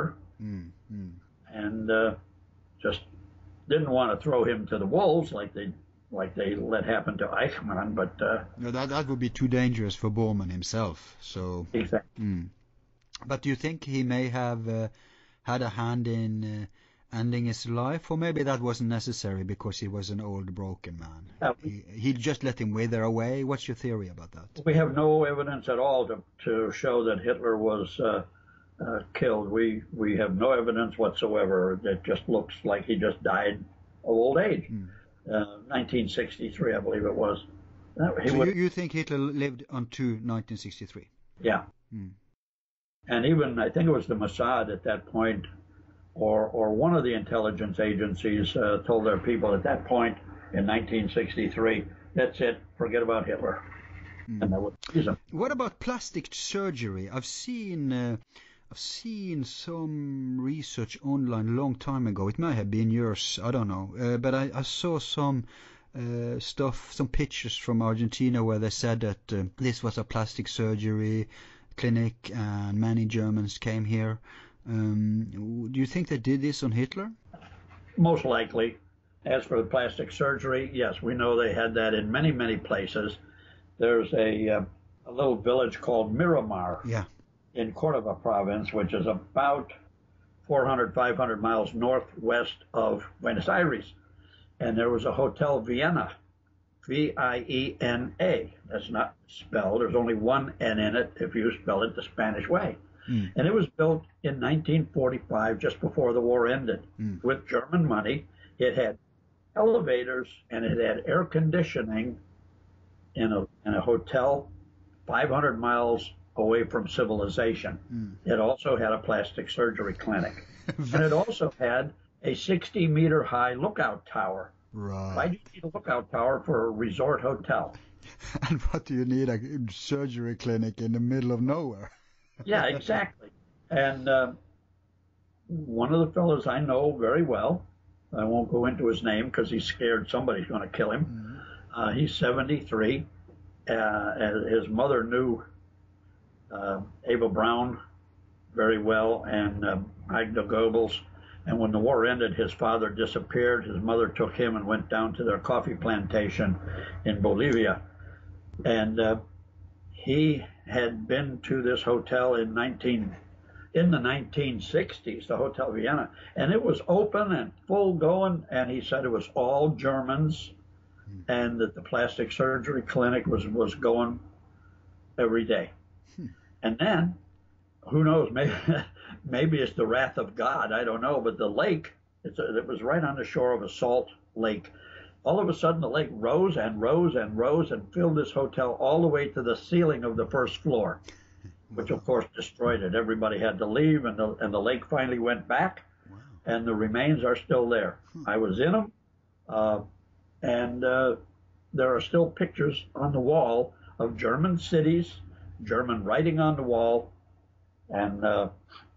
Mm, mm. and uh, just didn't want to throw him to the wolves like they like they let happen to Eichmann. But uh, no, that that would be too dangerous for Bormann himself. So, exactly. Mm. But do you think he may have uh, had a hand in uh, ending his life, or maybe that wasn't necessary because he was an old, broken man? Uh, he, he just let him wither away. What's your theory about that? We have no evidence at all to to show that Hitler was uh, uh, killed. We we have no evidence whatsoever. It just looks like he just died of old age. Mm. Uh, nineteen sixty-three, I believe it was. Uh, he so would, you, you think Hitler lived until nineteen sixty-three? Yeah. Mm. And even, I think it was the Mossad at that point, or or one of the intelligence agencies uh, told their people at that point in nineteen sixty-three, that's it, forget about Hitler. Mm. And that would please him. What about plastic surgery? I've seen uh, I've seen some research online a long time ago. It may have been yours, I don't know. Uh, but I, I saw some uh, stuff, some pictures from Argentina where they said that uh, this was a plastic surgery clinic and many Germans came here. Um, do you think they did this on Hitler? Most likely. As for the plastic surgery, yes, we know they had that in many, many places. There's a, uh, a little village called Miramar Yeah. in Córdoba province, which is about four hundred, five hundred miles northwest of Buenos Aires. And there was a Hotel Vienna, V I E N A. That's not spelled. There's only one N in it if you spell it the Spanish way. Mm. And it was built in nineteen forty-five, just before the war ended, Mm. with German money. It had elevators and it had air conditioning in a in a hotel five hundred miles away from civilization. Mm. It also had a plastic surgery clinic. And it also had a sixty meter high lookout tower. Right. Why do you need a lookout tower for a resort hotel? And what do you need a surgery clinic in the middle of nowhere? Yeah, exactly. And uh, one of the fellows I know very well, I won't go into his name because he's scared somebody's going to kill him. Mm-hmm. Uh, he's seventy-three. Uh, and his mother knew uh, Eva Braun very well and uh, Magda Goebbels. And when the war ended, his father disappeared. His mother took him and went down to their coffee plantation in Bolivia. And uh, he had been to this hotel in nineteen in the nineteen sixties, the Hotel Vienna, and it was open and full going. And he said it was all Germans, hmm. and that the plastic surgery clinic was was going every day. Hmm. And then, who knows? Maybe maybe it's the wrath of God. I don't know. But the lake, it's a, it was right on the shore of a salt lake. All of a sudden, the lake rose and rose and rose and filled this hotel all the way to the ceiling of the first floor, which of course destroyed it. Everybody had to leave, and the and the lake finally went back, wow. and the remains are still there. Hmm. I was in them, uh, and uh, there are still pictures on the wall of German cities, German writing on the wall, and uh,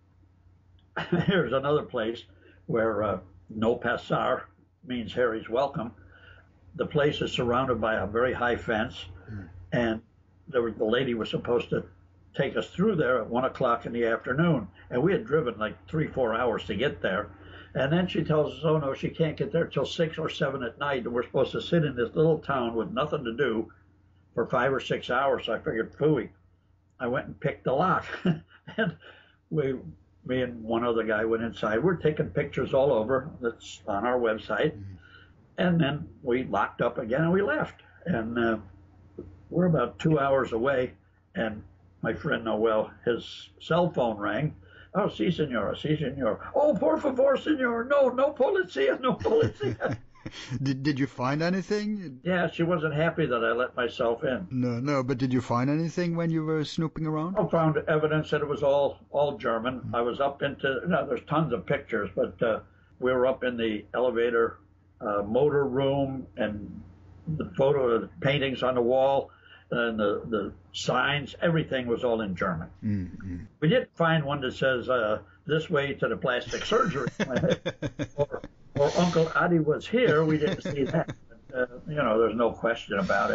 here's another place where uh, no passar means Harry's welcome. The place is surrounded by a very high fence, mm. and there was, the lady was supposed to take us through there at one o'clock in the afternoon, and we had driven like three, four hours to get there. And then she tells us, oh no, she can't get there till six or seven at night, and we're supposed to sit in this little town with nothing to do for five or six hours. So I figured, phooey. I went and picked the lock, and we, me and one other guy went inside. We're taking pictures all over. That's on our website. Mm. And then we locked up again and we left. And uh, we're about two hours away. And my friend Noel, his cell phone rang. Oh, si, senora, si, senor. Oh, por favor, senor. No, no policia, no policia. did Did you find anything? Yeah, she wasn't happy that I let myself in. No, no, but did you find anything when you were snooping around? I found evidence that it was all, all German. Mm. I was up into, you know, there's tons of pictures, but uh, we were up in the elevator Uh, motor room, and the photo of the paintings on the wall and the, the signs, everything was all in German. Mm-hmm. We didn't find one that says, uh, this way to the plastic surgery clinic, or, or Uncle Adi was here. We didn't see that. But, uh, you know, there's no question about it.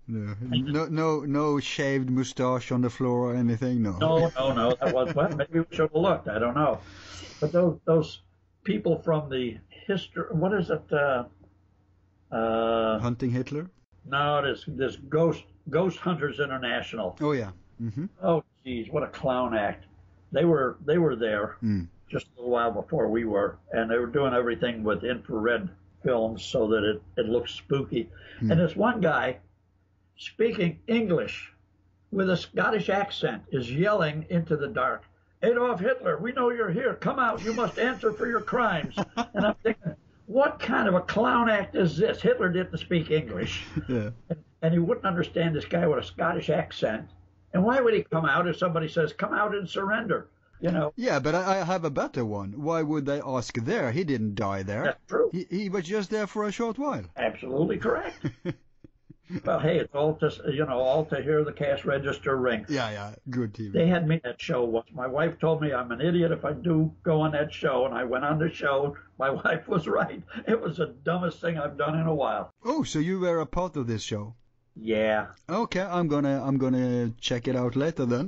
No, no, no, no shaved mustache on the floor or anything. No. No, no, no. That was well. Maybe we should have looked. I don't know. But those those people from the history. What is it? Uh, uh, Hunting Hitler. no, this this ghost Ghost Hunters International. Oh yeah. Mm-hmm. Oh, geez, what a clown act! They were they were there Mm. just a little while before we were, and they were doing everything with infrared films so that it it looked spooky. Mm. And this one guy, speaking English with a Scottish accent, is yelling into the dark, Adolf Hitler, we know you're here. Come out. You must answer for your crimes. And I'm thinking, what kind of a clown act is this? Hitler didn't speak English. Yeah. And, and he wouldn't understand this guy with a Scottish accent. And why would he come out if somebody says, come out and surrender? You know? Yeah, but I, I have a better one. Why would they ask there? He didn't die there. That's true. He, he was just there for a short while. Absolutely correct. Well, hey, it's all to, you know, all to hear the cash register ring. Yeah, yeah, good T V. They had me at that show once. My wife told me I'm an idiot if I do go on that show, and I went on the show. My wife was right. It was the dumbest thing I've done in a while. Oh, so you were a part of this show? Yeah. Okay, I'm gonna I'm gonna check it out later then.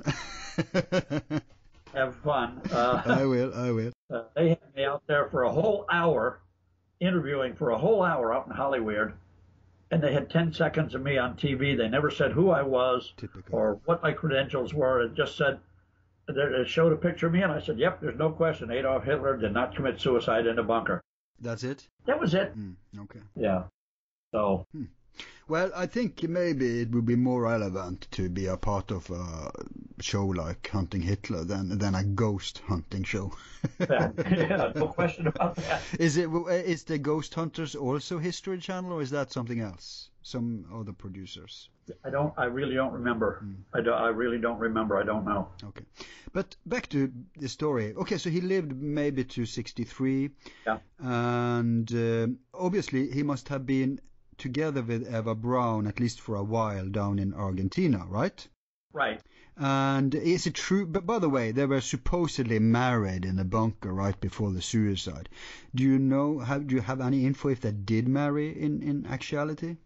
Have fun. Uh, I will, I will. uh, they had me out there for a whole hour, interviewing for a whole hour out in Hollywood, and they had ten seconds of me on T V. They never said who I was Typical. or what my credentials were. It just said, it showed a picture of me, and I said, yep, there's no question. Adolf Hitler did not commit suicide in a bunker. That's it? That was it. Mm, okay. Yeah. So, Hmm. Well, I think maybe it would be more relevant to be a part of a show like Hunting Hitler than than a ghost hunting show. yeah, no question about that. Is it is the Ghost Hunters also History Channel, or is that something else? Some other producers? I don't. I really don't remember. Mm. I, do, I really don't remember. I don't know. Okay, but back to the story. Okay, so he lived maybe to sixty-three. Yeah. And uh, obviously he must have been together with Eva Braun at least for a while down in Argentina, right? Right. And is it true? But by the way, they were supposedly married in a bunker right before the suicide. Do you know? Have do you have any info if they did marry in in actuality?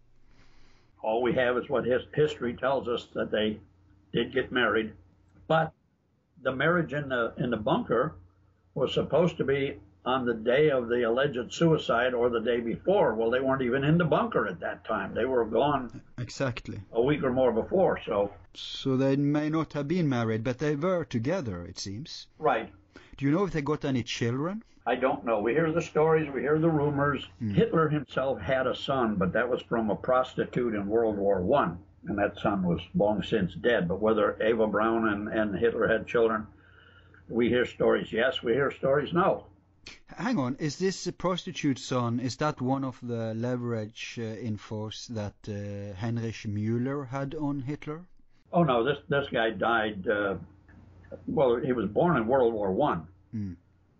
All we have is what his, history tells us, that they did get married, but the marriage in the in the bunker was supposed to be on the day of the alleged suicide or the day before. Well, they weren't even in the bunker at that time. They were gone Exactly. a week or more before. So, So they may not have been married, but they were together, it seems. right. Do you know if they got any children? I don't know. We hear the stories, we hear the rumors. Mm. Hitler himself had a son, but that was from a prostitute in World War One, and that son was long since dead. But whether Eva Braun and, and Hitler had children, we hear stories yes, we hear stories no. Hang on, is this prostitute son, is that one of the leverage uh, infos that uh, Heinrich Müller had on Hitler? Oh no, this this guy died. Uh, well, he was born in World War One, Mm.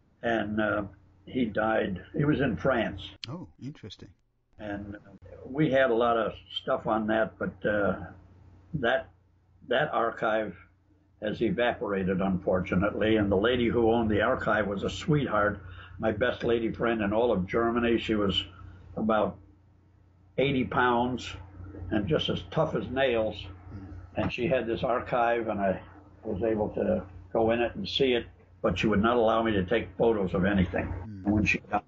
and uh, he died. He was in France, Oh, interesting. and we had a lot of stuff on that, but uh, that that archive has evaporated, unfortunately. And the lady who owned the archive was a sweetheart, my best lady friend in all of Germany. She was about eighty pounds and just as tough as nails. And she had this archive, and I was able to go in it and see it, but she would not allow me to take photos of anything. Mm. And when she got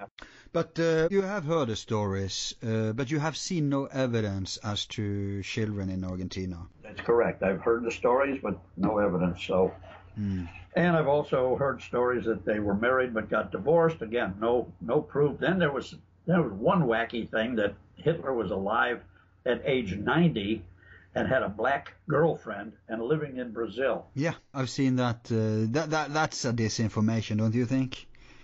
But uh, you have heard the stories, uh, but you have seen no evidence as to children in Argentina. That's correct. I've heard the stories, but no evidence. So, Mm. and I've also heard stories that they were married but got divorced. Again, no no proof. Then there was there was one wacky thing, that Hitler was alive at age ninety and had a black girlfriend and living in Brazil. Yeah, I've seen that. Uh, that, that that's a disinformation, don't you think?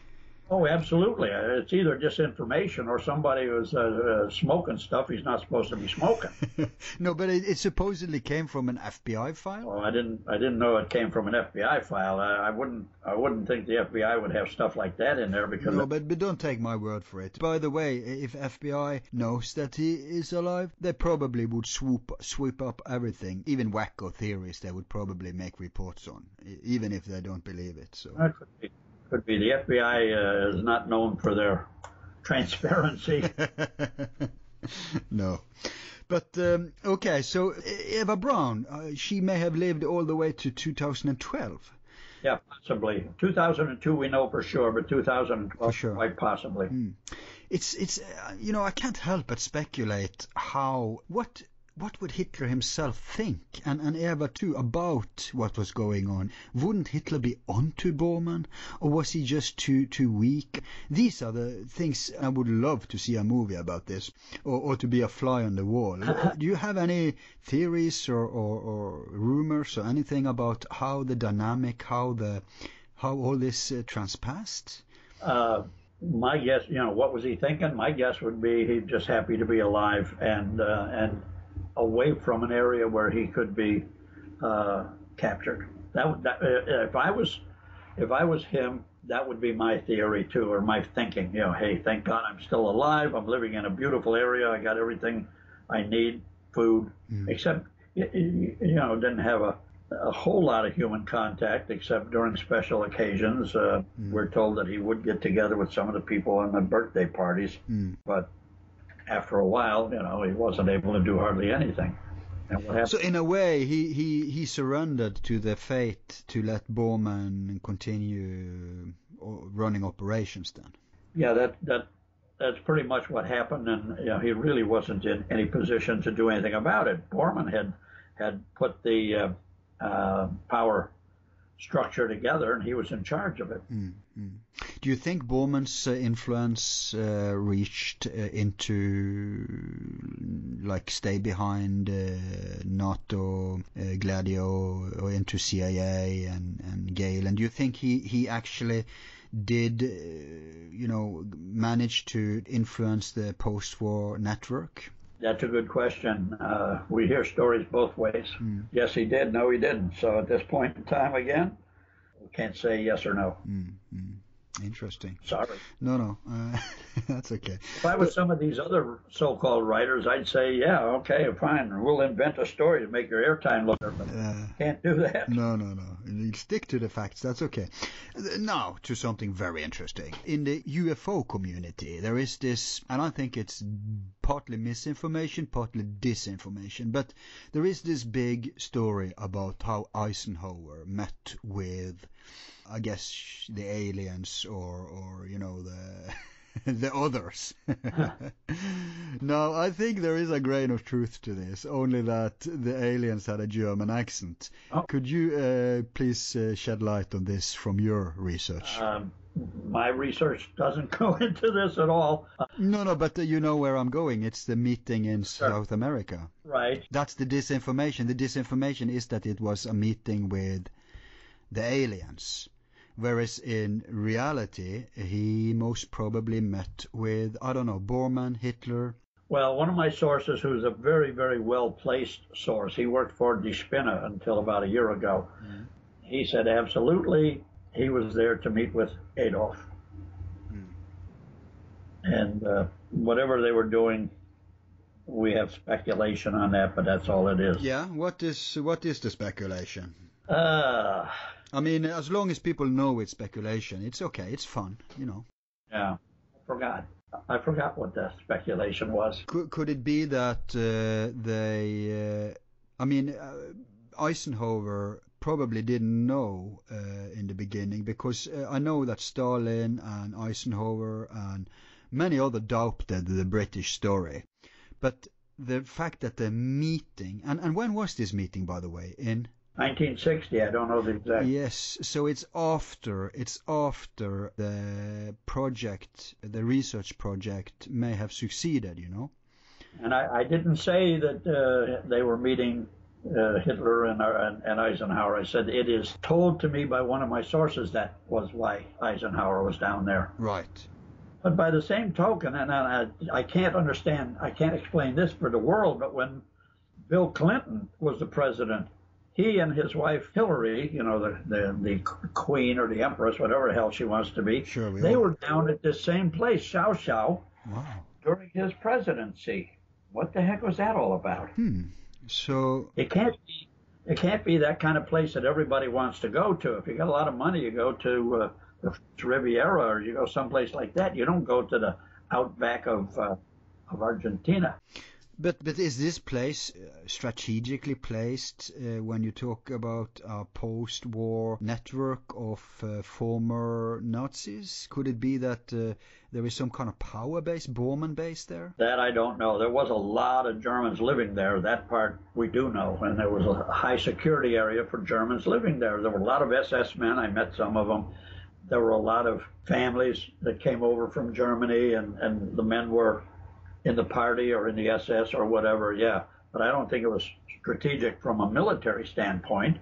Oh, absolutely. It's either disinformation or somebody who's uh, uh, smoking stuff he's not supposed to be smoking. No, but it, it supposedly came from an F B I file. Well, I didn't. I didn't know it came from an F B I file. I, I wouldn't. I wouldn't think the F B I would have stuff like that in there because. No, but, but don't take my word for it. By the way, if F B I knows that he is alive, they probably would swoop sweep up everything. Even wacko theories they would probably make reports on, e- even if they don't believe it. So. That could be. Could be. The F B I uh, is not known for their transparency. No. But, um, okay, so Eva Braun, uh, she may have lived all the way to two thousand twelve. Yeah, possibly. two thousand two we know for sure, but two thousand twelve For sure. quite possibly. Mm. It's, it's, uh, you know, I can't help but speculate how, what... What would Hitler himself think, and, and Eva too, about what was going on? Wouldn't Hitler be onto Bormann, or was he just too too weak? These are the things I would love to see a movie about this, or, or to be a fly on the wall. Do you have any theories or, or, or rumors or anything about how the dynamic, how the how all this uh, transpassed? Uh, my guess, you know, what was he thinking? My guess would be he's just happy to be alive and uh, and. away from an area where he could be uh, captured. That, that uh, if I was, if I was him, that would be my theory too, or my thinking. You know, hey, thank God I'm still alive. I'm living in a beautiful area. I got everything I need, food, mm. except you know, didn't have a, a whole lot of human contact except during special occasions. Uh, mm. We're told that he would get together with some of the people on the birthday parties, mm. but after a while, you know, he wasn't able to do hardly anything. And what happened? So in a way, he, he, he surrendered to the fate to let Bormann continue running operations then? Yeah, that that that's pretty much what happened, and you know, he really wasn't in any position to do anything about it. Bormann had had put the uh, uh, power structure together, and he was in charge of it. Mm-hmm. Do you think Bormann's uh, influence uh, reached uh, into, like, stay behind uh, NATO, uh, Gladio, or into C I A and, and Gale? And do you think he, he actually did, uh, you know, manage to influence the post-war network? That's a good question. Uh, we hear stories both ways. Mm. Yes, he did. No, he didn't. So at this point in time, again, we can't say yes or no. Mm-hmm. Interesting. Sorry. No, no. Uh, that's okay. If I was some of these other so-called writers, I'd say, yeah, okay, fine. We'll invent a story to make your airtime look better. But uh, can't do that. No, no, no. You stick to the facts. That's okay. Now, to something very interesting. In the U F O community, there is this, and I think it's partly misinformation, partly disinformation, but there is this big story about how Eisenhower met with, I guess, the aliens or, or you know, the the others. No, I think there is a grain of truth to this, only that the aliens had a German accent. Oh. Could you uh, please uh, shed light on this from your research? Um, my research doesn't go into this at all. Uh, no, no, but uh, you know where I'm going. It's the meeting in sure. South America. Right. That's the disinformation. The disinformation is that it was a meeting with the aliens. Whereas in reality, he most probably met with, I don't know, Bormann, Hitler. Well, one of my sources, who's a very, very well-placed source, he worked for O D E S S A until about a year ago. Mm-hmm. He said absolutely he was there to meet with Adolf. Mm. And uh, whatever they were doing, we have speculation on that, but that's all it is. Yeah, what is what is the speculation? Uh... I mean, as long as people know it's speculation, it's okay. It's fun, you know. Yeah, I forgot. I forgot what the speculation was. Could, could it be that uh, they, uh, I mean, uh, Eisenhower probably didn't know uh, in the beginning, because uh, I know that Stalin and Eisenhower and many other doubted the British story. But the fact that the meeting, and, and when was this meeting, by the way, in nineteen sixty, I don't know the exact. Yes, so it's after, it's after the project, the research project may have succeeded, you know. And I, I didn't say that uh, they were meeting uh, Hitler and, uh, and Eisenhower. I said it is told to me by one of my sources that was why Eisenhower was down there. Right. But by the same token, and I, I can't understand, I can't explain this for the world, but when Bill Clinton was the president, he and his wife Hillary, you know, the, the the queen or the empress, whatever the hell she wants to be, sure, we they are. were down at this same place, Xiao Xiao, wow. during his presidency. What the heck was that all about? Hmm. So it can't be it can't be that kind of place that everybody wants to go to. If you got a lot of money, you go to uh, the Riviera or you go someplace like that. You don't go to the outback of uh, of Argentina. But but is this place uh, strategically placed uh, when you talk about a post-war network of uh, former Nazis? Could it be that uh, there is some kind of power base, Bormann base there? That I don't know. There was a lot of Germans living there. That part we do know. And there was a high security area for Germans living there. There were a lot of S S men. I met some of them. There were a lot of families that came over from Germany, and, and the men were in the party or in the S S or whatever, yeah. But I don't think it was strategic from a military standpoint.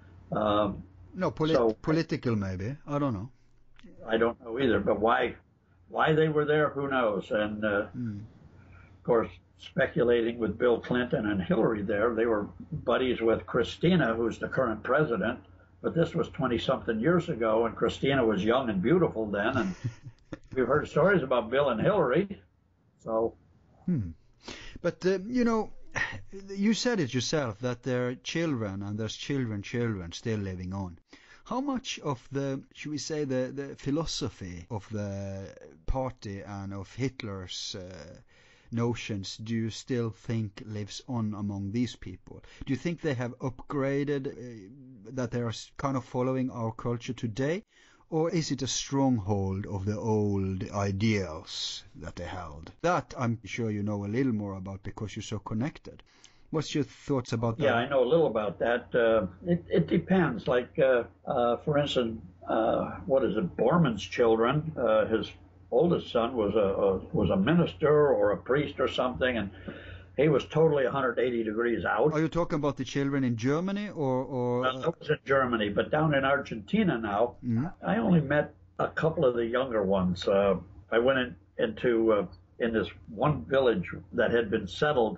Um, no, polit- so, political maybe. I don't know. I don't know either. But why why they were there, who knows? And, uh, mm. of course, speculating with Bill Clinton and Hillary there, they were buddies with Christina, who's the current president. But this was twenty-something years ago, and Christina was young and beautiful then. And we've heard stories about Bill and Hillary. So... Hmm. But, uh, you know, you said it yourself that there are children and there's children, children still living on. How much of the, should we say, the, the philosophy of the party and of Hitler's uh, notions do you still think lives on among these people? Do you think they have upgraded, uh, that they are kind of following our culture today? Or is it a stronghold of the old ideals that they held? That I'm sure you know a little more about because you're so connected. What's your thoughts about that? Yeah, I know a little about that. Uh, it, it depends. Like, uh, uh, for instance, uh, what is it, Bormann's children, uh, his oldest son was a, a was a minister or a priest or something, and he was totally one hundred eighty degrees out. Are you talking about the children in Germany or? or well, that was in Germany, but down in Argentina now, mm-hmm. I only met a couple of the younger ones. Uh, I went in, into uh, in this one village that had been settled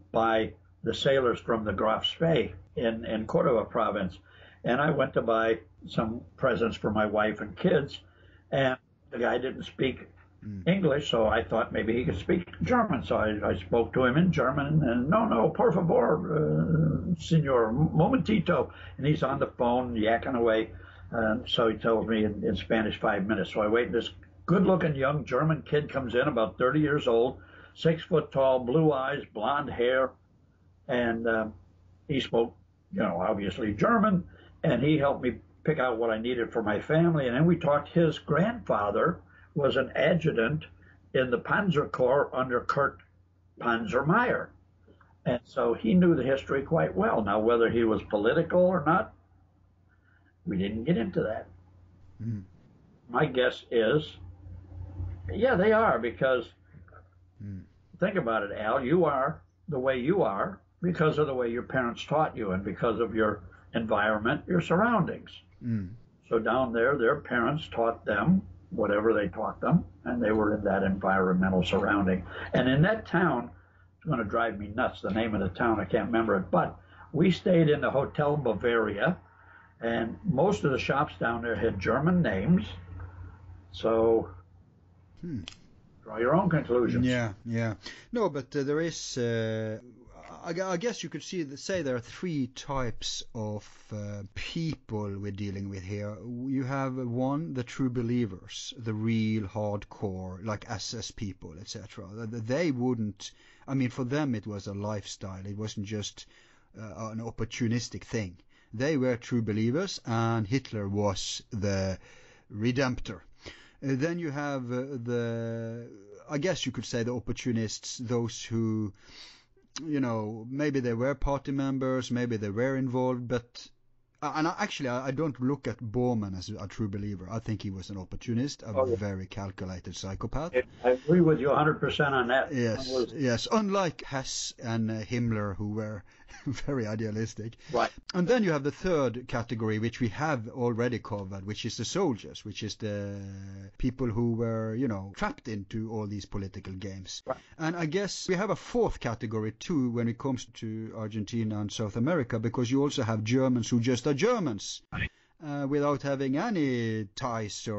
by the sailors from the O D E S A in, in Cordova province, and I went to buy some presents for my wife and kids, and the guy didn't speak English, so I thought maybe he could speak German. So I, I spoke to him in German, and no, no, por favor, uh, senor, momentito. And he's on the phone yakking away. And so he tells me in, in Spanish five minutes. So I wait, and this good-looking young German kid comes in, about thirty years old, six foot tall, blue eyes, blonde hair, and uh, he spoke, you know, obviously German, and he helped me pick out what I needed for my family. And then we talked. His grandfather was an adjutant in the Panzer Corps under Kurt Panzermeier. And so he knew the history quite well. Now, whether he was political or not, we didn't get into that. Mm. My guess is, yeah, they are, because mm. think about it, Al, you are the way you are because of the way your parents taught you and because of your environment, your surroundings. Mm. So down there, their parents taught them whatever they taught them, and they were in that environmental surrounding. And in that town, it's going to drive me nuts, the name of the town, I can't remember it, but we stayed in the Hotel Bavaria, and most of the shops down there had German names, so hmm. draw your own conclusions. Yeah, yeah. No, but uh, there is... Uh... I, I guess you could see, say there are three types of uh, people we're dealing with here. You have one, the true believers, the real hardcore, like S S people, et cetera. They wouldn't, I mean, for them it was a lifestyle. It wasn't just uh, an opportunistic thing. They were true believers, and Hitler was the redemptor. Uh, then you have uh, the, I guess you could say the opportunists, those who... you know, maybe they were party members, maybe they were involved, but and I, actually I, I don't look at Bormann as a true believer. I think he was an opportunist, a oh, yeah. very calculated psychopath. I agree with you one hundred percent on that. Yes, was... yes. Unlike Hess and uh, Himmler, who were very idealistic. Right. And then you have the third category, which we have already covered, which is the soldiers, which is the people who were, you know, trapped into all these political games. Right. And I guess we have a fourth category too when it comes to Argentina and South America, because you also have Germans who just are Germans. Right. Uh, without having any ties or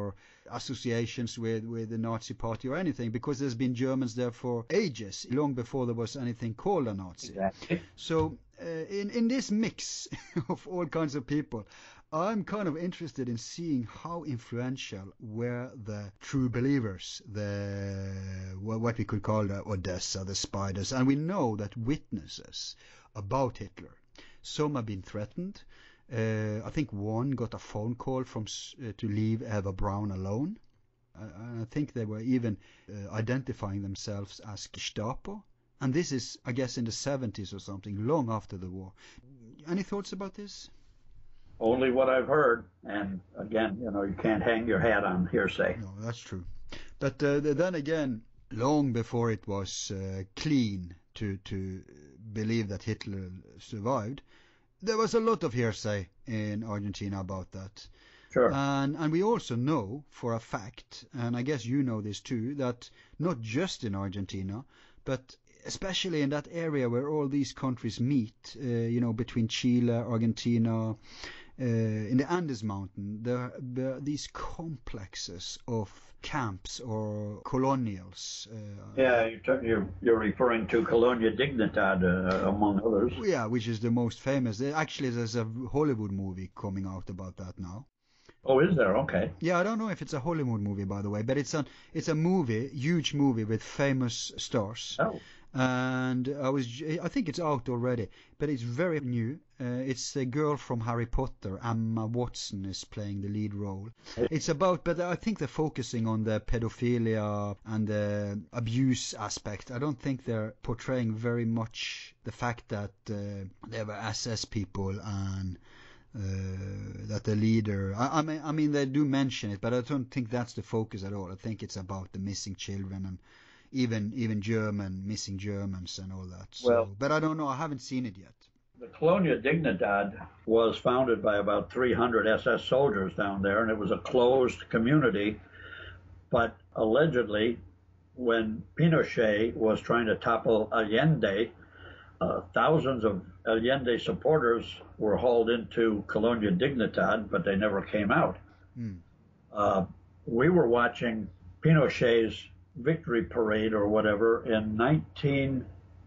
associations with, with the Nazi party or anything, because there's been Germans there for ages, long before there was anything called a Nazi. Exactly. So uh, in, in this mix of all kinds of people, I'm kind of interested in seeing how influential were the true believers, the what we could call the O D E S S A, the spiders. And we know that witnesses about Hitler, some have been threatened. Uh, I think one got a phone call from uh, to leave Hitler Braun alone. I, I think they were even uh, identifying themselves as Gestapo. And this is, I guess, in the seventies or something, long after the war. Any thoughts about this? Only what I've heard, and again, you know, you can't hang your hat on hearsay. No, that's true. But uh, then again, long before it was uh, clean to to believe that Hitler survived, there was a lot of hearsay in Argentina about that. Sure. And and we also know for a fact, and I guess you know this too, that not just in Argentina, but especially in that area where all these countries meet, uh, you know, between Chile, Argentina, uh, in the Andes Mountain, there are these complexes of camps or colonials. Uh, yeah, you're, you're, you're referring to Colonia Dignidad, uh, among others. Yeah, which is the most famous. Actually, there's a Hollywood movie coming out about that now. Oh, is there? Okay. Yeah, I don't know if it's a Hollywood movie, by the way, but it's a it's a movie, huge movie with famous stars. Oh. And I was I think it's out already, but it's very new. Uh, it's a girl from Harry Potter, Emma Watson, is playing the lead role. It's about, but I think they're focusing on the pedophilia and the abuse aspect. I don't think they're portraying very much the fact that uh, they were S S people and Uh, that the leader. I, I mean, I mean, they do mention it, but I don't think that's the focus at all. I think it's about the missing children and even even German missing Germans and all that. So, well, but I don't know. I haven't seen it yet. The Colonia Dignidad was founded by about three hundred S S soldiers down there, and it was a closed community. But allegedly, when Pinochet was trying to topple Allende, uh, thousands of Allende supporters were hauled into Colonia Dignidad, but they never came out. Mm. Uh, we were watching Pinochet's victory parade or whatever in nineteen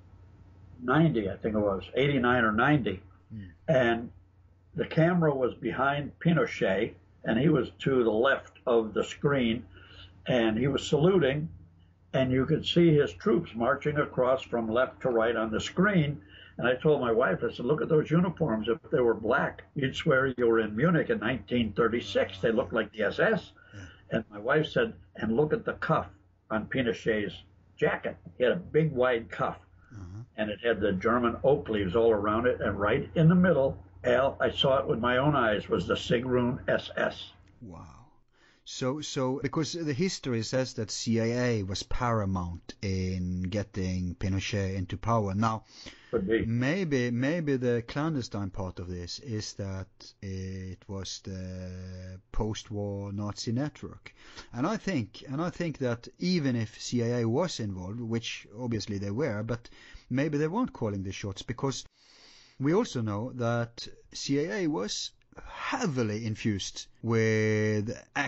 ninety, I think it was, eighty-nine or ninety. Mm. And the camera was behind Pinochet, and he was to the left of the screen, and he was saluting, and you could see his troops marching across from left to right on the screen. And I told my wife, I said, look at those uniforms. If they were black, you'd swear you were in Munich in nineteen thirty-six. They looked like the S S. And my wife said, and look at the cuff on Pinochet's jacket. He had a big, wide cuff. Uh-huh. And it had the German oak leaves all around it. And right in the middle, Al, I saw it with my own eyes, was the Sigrun S S. Wow. So, so because the history says that C I A was paramount in getting Pinochet into power. Now, Could be. maybe maybe the clandestine part of this is that it was the post-war Nazi network, and I think and I think that even if C I A was involved, which obviously they were, but maybe they weren't calling the shots, because we also know that C I A was heavily infused with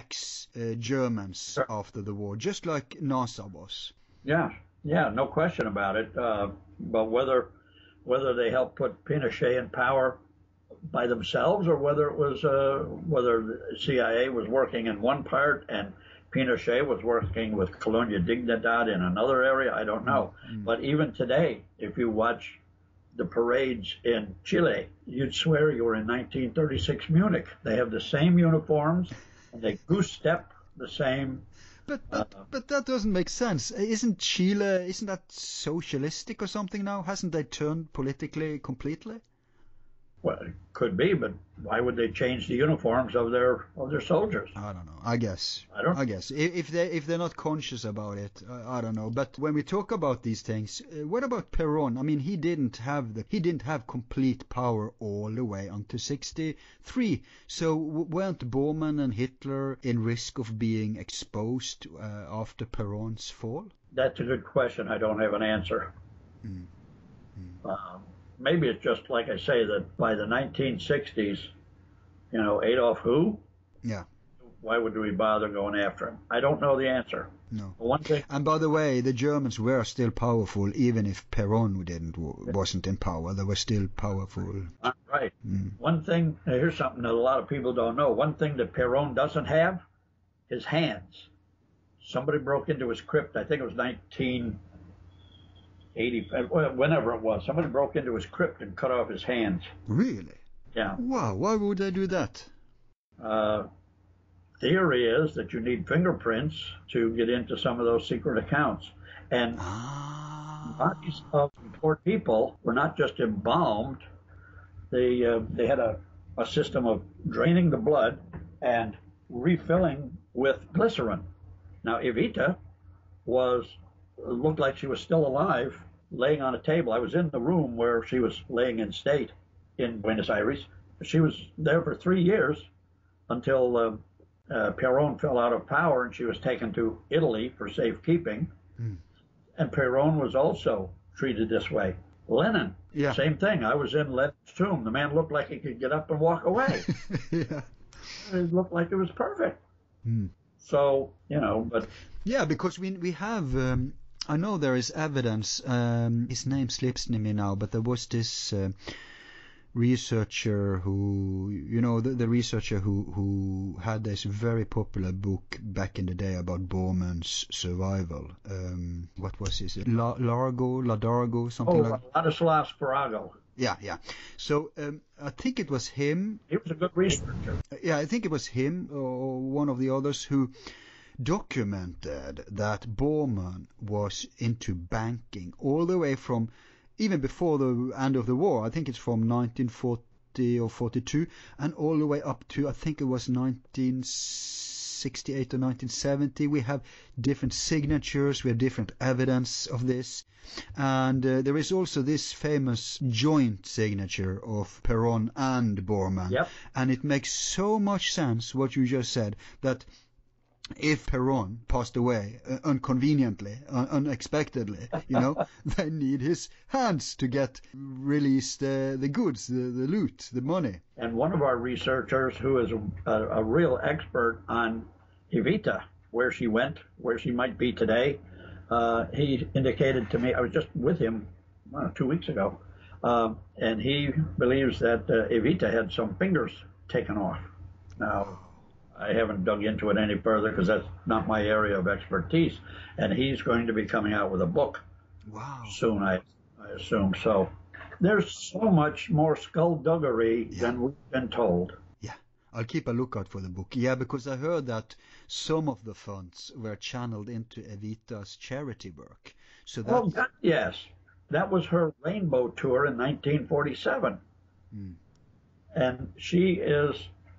ex-Germans uh, after the war, just like NASA was. Yeah, yeah, no question about it. Uh, but whether whether they helped put Pinochet in power by themselves, or whether it was uh, whether the C I A was working in one part and Pinochet was working with Colonia Dignidad in another area, I don't know. Mm-hmm. But even today, if you watch the parades in Chile, you'd swear you were in nineteen thirty-six Munich. They have the same uniforms, and they goose step the same. But but, uh, but that doesn't make sense. Isn't Chile, isn't that socialistic or something now? Hasn't they turned politically completely? Well, it could be, but why would they change the uniforms of their of their soldiers? I don't know. I guess. I don't. I guess if they if they're not conscious about it, I, I don't know. But when we talk about these things, uh, what about Peron? I mean, he didn't have the he didn't have complete power all the way until sixty-three. So w- weren't Bormann and Hitler in risk of being exposed uh, after Peron's fall? That's a good question. I don't have an answer. Mm. Mm. Um, Maybe it's just like I say, that by the nineteen sixties, you know, Adolf who? Yeah. why would we bother going after him? I don't know the answer. No. One thing. And by the way, the Germans were still powerful, even if Peron didn't wasn't in power. They were still powerful. Right. Mm. One thing. Here's something that a lot of people don't know. One thing that Peron doesn't have, his hands. Somebody broke into his crypt. I think it was nineteen eighty, whenever it was. Somebody broke into his crypt and cut off his hands. Really? Yeah. Wow. Why would they do that? Uh, theory is that you need fingerprints to get into some of those secret accounts. And ah. bodies of poor people were not just embalmed. They, uh, they had a, a system of draining the blood and refilling with glycerin. Now, Evita was looked like she was still alive, laying on a table. I was in the room where she was laying in state in Buenos Aires. She was there for three years until uh, uh, Peron fell out of power and she was taken to Italy for safekeeping. Mm. And Peron was also treated this way. Lenin, yeah. Same thing. I was in Lenin's tomb. The man looked like he could get up and walk away. Yeah. It looked like it was perfect. Mm. So, you know, but... Yeah, because we we have... Um, I know there is evidence. Um, his name slips me now, but there was this... Uh, researcher who, you know, the, the researcher who, who had this very popular book back in the day about Bormann's survival. Um, what was his? La, Largo, Ladargo, something oh, like that? Oh, Ladislas Farago. Yeah, yeah. So um, I think it was him. He was a good researcher. Yeah, I think it was him or one of the others who documented that Bormann was into banking all the way from even before the end of the war. I think it's from nineteen forty or forty-two, and all the way up to, I think it was nineteen sixty-eight or nineteen seventy. We have different signatures, we have different evidence of this. And uh, there is also this famous joint signature of Peron and Bormann. Yep. And it makes so much sense what you just said, that if Peron passed away uh, inconveniently, uh, unexpectedly, you know, they need his hands to get released uh, the goods, the, the loot, the money. And one of our researchers, who is a, a, a real expert on Evita, where she went, where she might be today, uh, he indicated to me, I was just with him uh, two weeks ago, um, and he believes that uh, Evita had some fingers taken off. Now, I haven't dug into it any further because that's not my area of expertise. And he's going to be coming out with a book wow. soon, I, I assume. So there's so much more skullduggery yeah. than we've been told. Yeah, I'll keep a lookout for the book. Yeah, because I heard that some of the funds were channeled into Evita's charity work. So that... Oh, that, yes. That was her rainbow tour in nineteen forty-seven. Mm. And she is...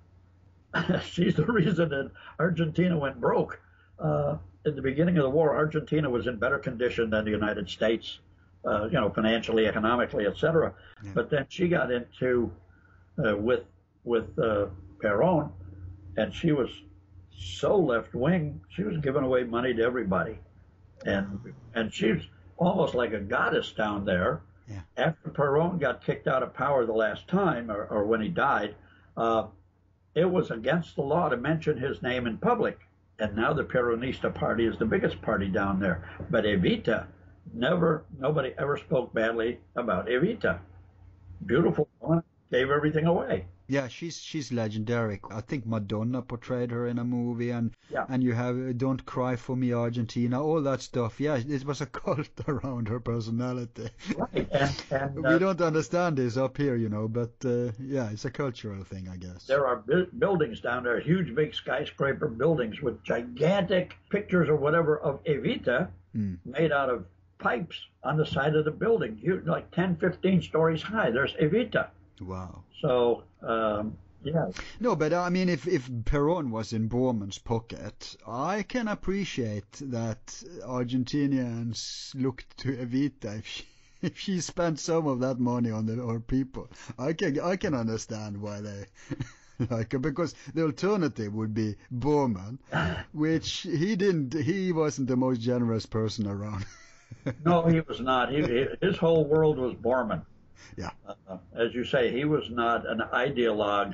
She's the reason that Argentina went broke. Uh, at the beginning of the war, Argentina was in better condition than the United States, uh, you know, financially, economically, et cetera. Yeah. But then she got into uh, with with uh, Peron, and she was so left wing. She was giving away money to everybody, and and she's almost like a goddess down there. Yeah. After Peron got kicked out of power the last time, or, or when he died. Uh, It was against the law to mention his name in public. And now the Peronista party is the biggest party down there. But Evita, never, nobody ever spoke badly about Evita. Beautiful woman, gave everything away. Yeah, she's she's legendary. I think Madonna portrayed her in a movie, and yeah. and you have uh, Don't Cry for Me, Argentina, all that stuff. Yeah, it was a cult around her personality. Right, and, and we uh, don't understand this up here, you know, but uh, yeah, it's a cultural thing, I guess. There are bu- buildings down there, huge, big skyscraper buildings with gigantic pictures or whatever of Evita mm. made out of pipes on the side of the building, huge, like ten, fifteen stories high. There's Evita. Wow. So, um, yeah. No, but I mean, if, if Peron was in Bormann's pocket, I can appreciate that Argentinians looked to Evita if she, if she spent some of that money on the or people. I can I can understand why they like her, because the alternative would be Bormann, which he didn't. He wasn't the most generous person around. No, he was not. He, his whole world was Bormann. Yeah. Uh, as you say, he was not an ideologue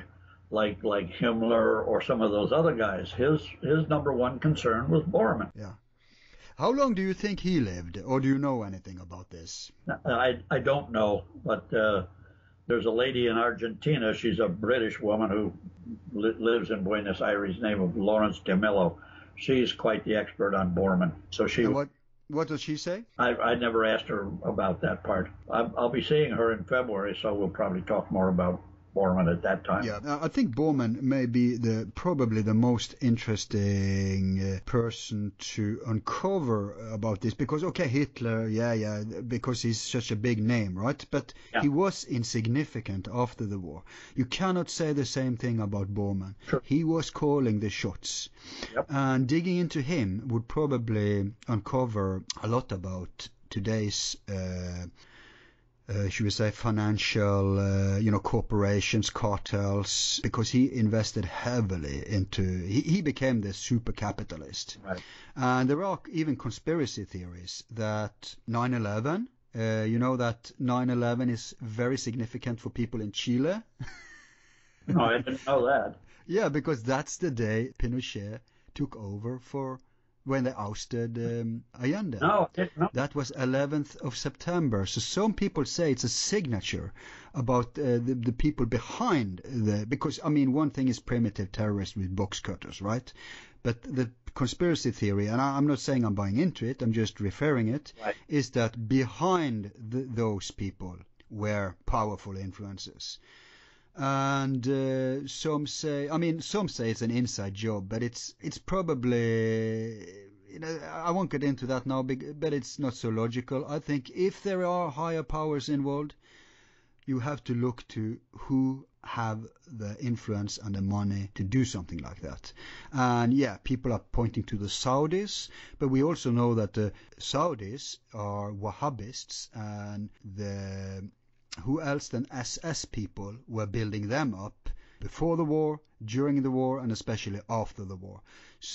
like like Himmler or some of those other guys. His his number one concern was Bormann. Yeah. How long do you think he lived, or do you know anything about this? I I don't know, but uh, there's a lady in Argentina. She's a British woman who li- lives in Buenos Aires, name of Lawrence de Mello. She's quite the expert on Bormann. So she. And what what does she say? I I never asked her about that part. I'll, I'll be seeing her in February, so we'll probably talk more about Bormann at that time. Yeah, I think Bormann may be the probably the most interesting uh, person to uncover about this, because okay, Hitler, yeah, yeah, because he's such a big name, right? But yeah. He was insignificant after the war. You cannot say the same thing about Bormann. Sure. He was calling the shots, yep. And digging into him would probably uncover a lot about today's. Uh, Uh, should we say financial, uh, you know, corporations, cartels, because he invested heavily into, he, he became the super capitalist. Right. And there are even conspiracy theories that nine eleven, uh, you know that nine eleven is very significant for people in Chile. No, I didn't know that. Yeah, because that's the day Pinochet took over for when they ousted um, Allende. No, it, no. That was eleventh of September. So some people say it's a signature about uh, the, the people behind the... Because, I mean, one thing is primitive terrorists with box cutters, right? But the conspiracy theory, and I, I'm not saying I'm buying into it, I'm just referring it, right. Is that behind the, those people were powerful influences. And uh, some say, I mean, some say it's an inside job, but it's it's probably, you know, I won't get into that now, but it's not so logical. I think if there are higher powers involved, you have to look to who have the influence and the money to do something like that. And yeah, people are pointing to the Saudis, but we also know that the Saudis are Wahhabists, and the who else than S S people were building them up before the war, during the war, and especially after the war.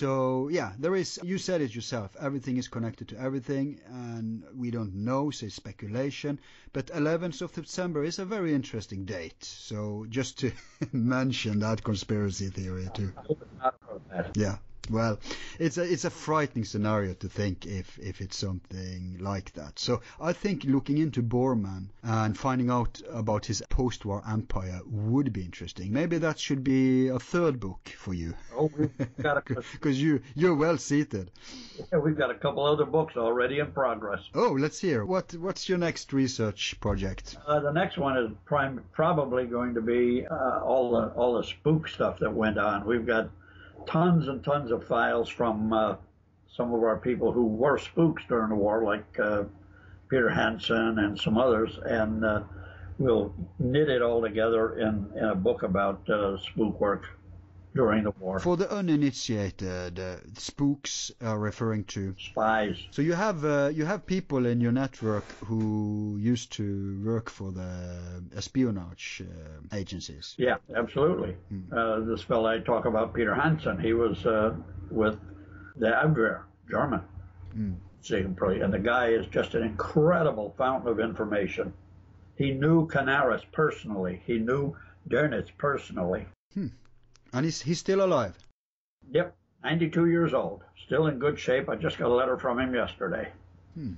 So yeah, there is, you said it yourself, everything is connected to everything, and we don't know, so it's speculation. But eleventh of September is a very interesting date. So just to mention that conspiracy theory too. I hope it's not about that. Yeah. Well, it's a it's a frightening scenario to think if if it's something like that. So I think looking into Bormann and finding out about his post-war empire would be interesting. Maybe that should be a third book for you. Oh, we've got a because you you're well seated. Yeah, we've got a couple other books already in progress. Oh, let's hear. What what's your next research project? Uh, the next one is prime, probably going to be uh, all the all the spook stuff that went on. We've got tons and tons of files from uh, some of our people who were spooks during the war, like uh, Peter Hansen and some others, and uh, we'll knit it all together in, in a book about uh, spook work during the war. For the uninitiated, uh, spooks are referring to spies. So you have uh, you have people in your network who used to work for the espionage uh, agencies. Yeah, absolutely. Hmm. Uh, this fellow I talk about, Peter Hansen, he was uh, with the Abwehr, German. Hmm. And the guy is just an incredible fountain of information. He knew Canaris personally. He knew Dönitz personally. Hmm. And he's, he's still alive? Yep, ninety-two years old. Still in good shape. I just got a letter from him yesterday. Hmm.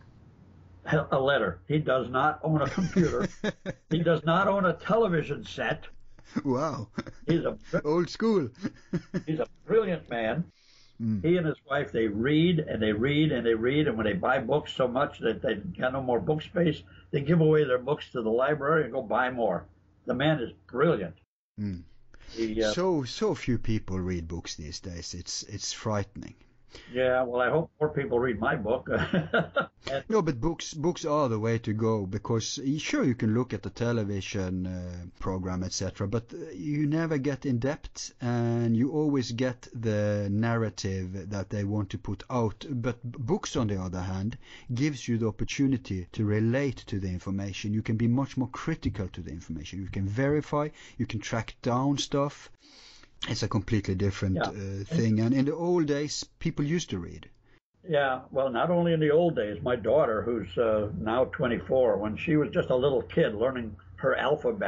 A letter. He does not own a computer. He does not own a television set. Wow. He's a old school. He's a brilliant man. Mm. He and his wife, they read and they read and they read, and when they buy books so much that they got no more book space, they give away their books to the library and go buy more. The man is brilliant. Mm. He, uh, so so few people read books these days. It's it's frightening. Yeah, well, I hope more people read my book. and, no, but books books are the way to go, because sure, you can look at the television uh, program, et cetera, but you never get in depth, and you always get the narrative that they want to put out. But books, on the other hand, gives you the opportunity to relate to the information. You can be much more critical to the information. You can verify, you can track down stuff. It's a completely different yeah. uh, thing. And in the old days, people used to read. Yeah, well, not only in the old days. My daughter, who's uh, now twenty-four, when she was just a little kid learning her alphabet,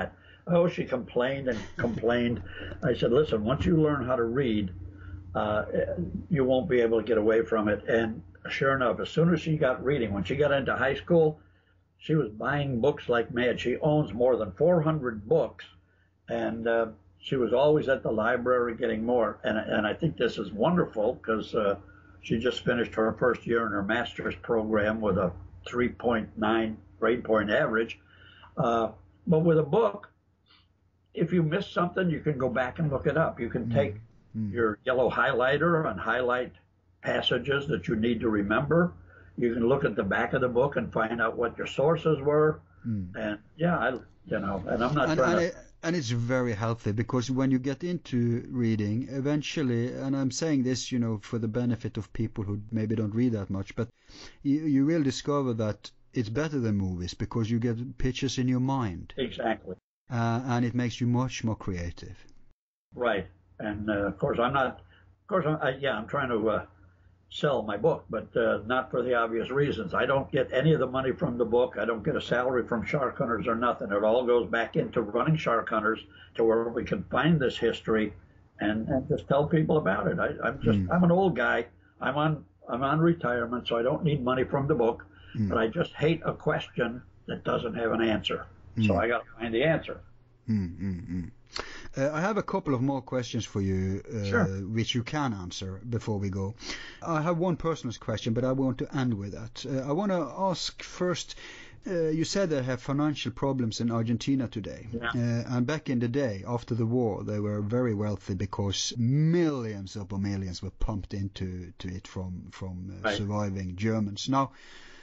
Oh, she complained and complained. I said, listen, once you learn how to read, uh, you won't be able to get away from it. And sure enough, as soon as she got reading, when she got into high school, she was buying books like mad. She owns more than four hundred books, and uh, she was always at the library getting more. And, and I think this is wonderful because uh, she just finished her first year in her master's program with a three point nine grade point average. Uh, but with a book, if you miss something, you can go back and look it up. You can take mm. your yellow highlighter and highlight passages that you need to remember. You can look at the back of the book and find out what your sources were. Mm. And yeah, I, you know, and I'm not and, trying and to. It, and it's very healthy because when you get into reading, eventually, and I'm saying this, you know, for the benefit of people who maybe don't read that much, but you, you will discover that it's better than movies because you get pictures in your mind. Exactly. Uh, and it makes you much more creative. Right. And uh, of course, I'm not, of course, I, yeah, I'm trying to uh, sell my book, but uh, not for the obvious reasons. I don't get any of the money from the book. I don't get a salary from shark hunters or nothing. It all goes back into running shark hunters to where we can find this history and, and just tell people about it. I, I'm just, mm. I'm an old guy. I'm on, I'm on retirement, so I don't need money from the book, mm. but I just hate a question that doesn't have an answer. Mm. So I got to find the answer. Mm, mm, mm. Uh, I have a couple of more questions for you, uh, sure. which you can answer before we go. I have one personal question, but I want to end with that. Uh, I want to ask first, uh, you said they have financial problems in Argentina today. Yeah. Uh, and back in the day, after the war, they were very wealthy because millions upon millions were pumped into to it from, from uh, right. surviving Germans. Now,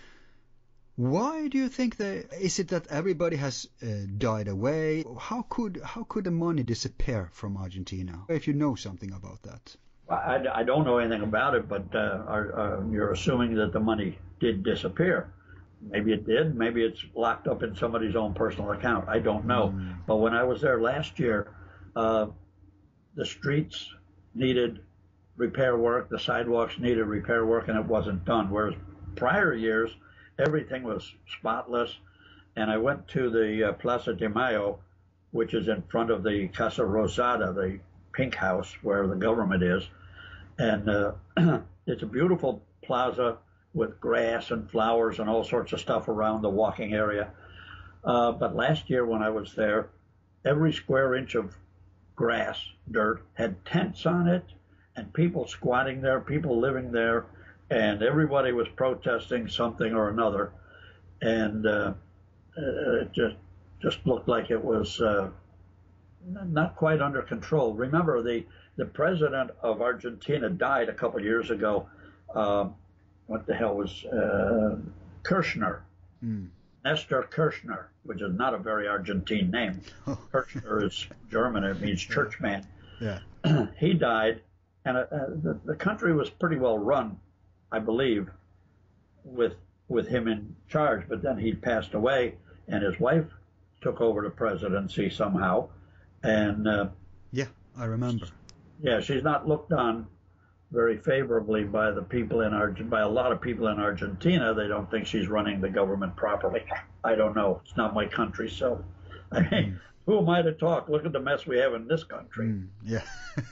why do you think that? Is it that everybody has uh, died away? How could how could the money disappear from Argentina? If you know something about that. I, I don't know anything about it, but uh, are, are, you're assuming that the money did disappear. Maybe it did. Maybe it's locked up in somebody's own personal account. I don't know. Mm. But when I was there last year, uh, the streets needed repair work, the sidewalks needed repair work, and it wasn't done. Whereas prior years, everything was spotless, and I went to the uh, Plaza de Mayo, which is in front of the Casa Rosada, the pink house where the government is, and uh, it's a beautiful plaza with grass and flowers and all sorts of stuff around the walking area. Uh, but last year when I was there, every square inch of grass, dirt, had tents on it, and people squatting there, people living there, and everybody was protesting something or another, and uh, it just just looked like it was uh, not quite under control. Remember, the the president of Argentina died a couple of years ago. Uh, what the hell was uh, Kirchner? Mm. Nestor Kirchner, which is not a very Argentine name. Kirchner is German; it means churchman. Yeah. He died, and uh, the, the country was pretty well run, I believe, with with him in charge. But then he passed away, and his wife took over the presidency somehow. And uh, yeah, I remember. Yeah, she's not looked on very favorably by the people in Argentina. By a lot of people in Argentina, they don't think she's running the government properly. I don't know. It's not my country, so I mean, mm. who am I to talk? Look at the mess we have in this country. Mm, yeah,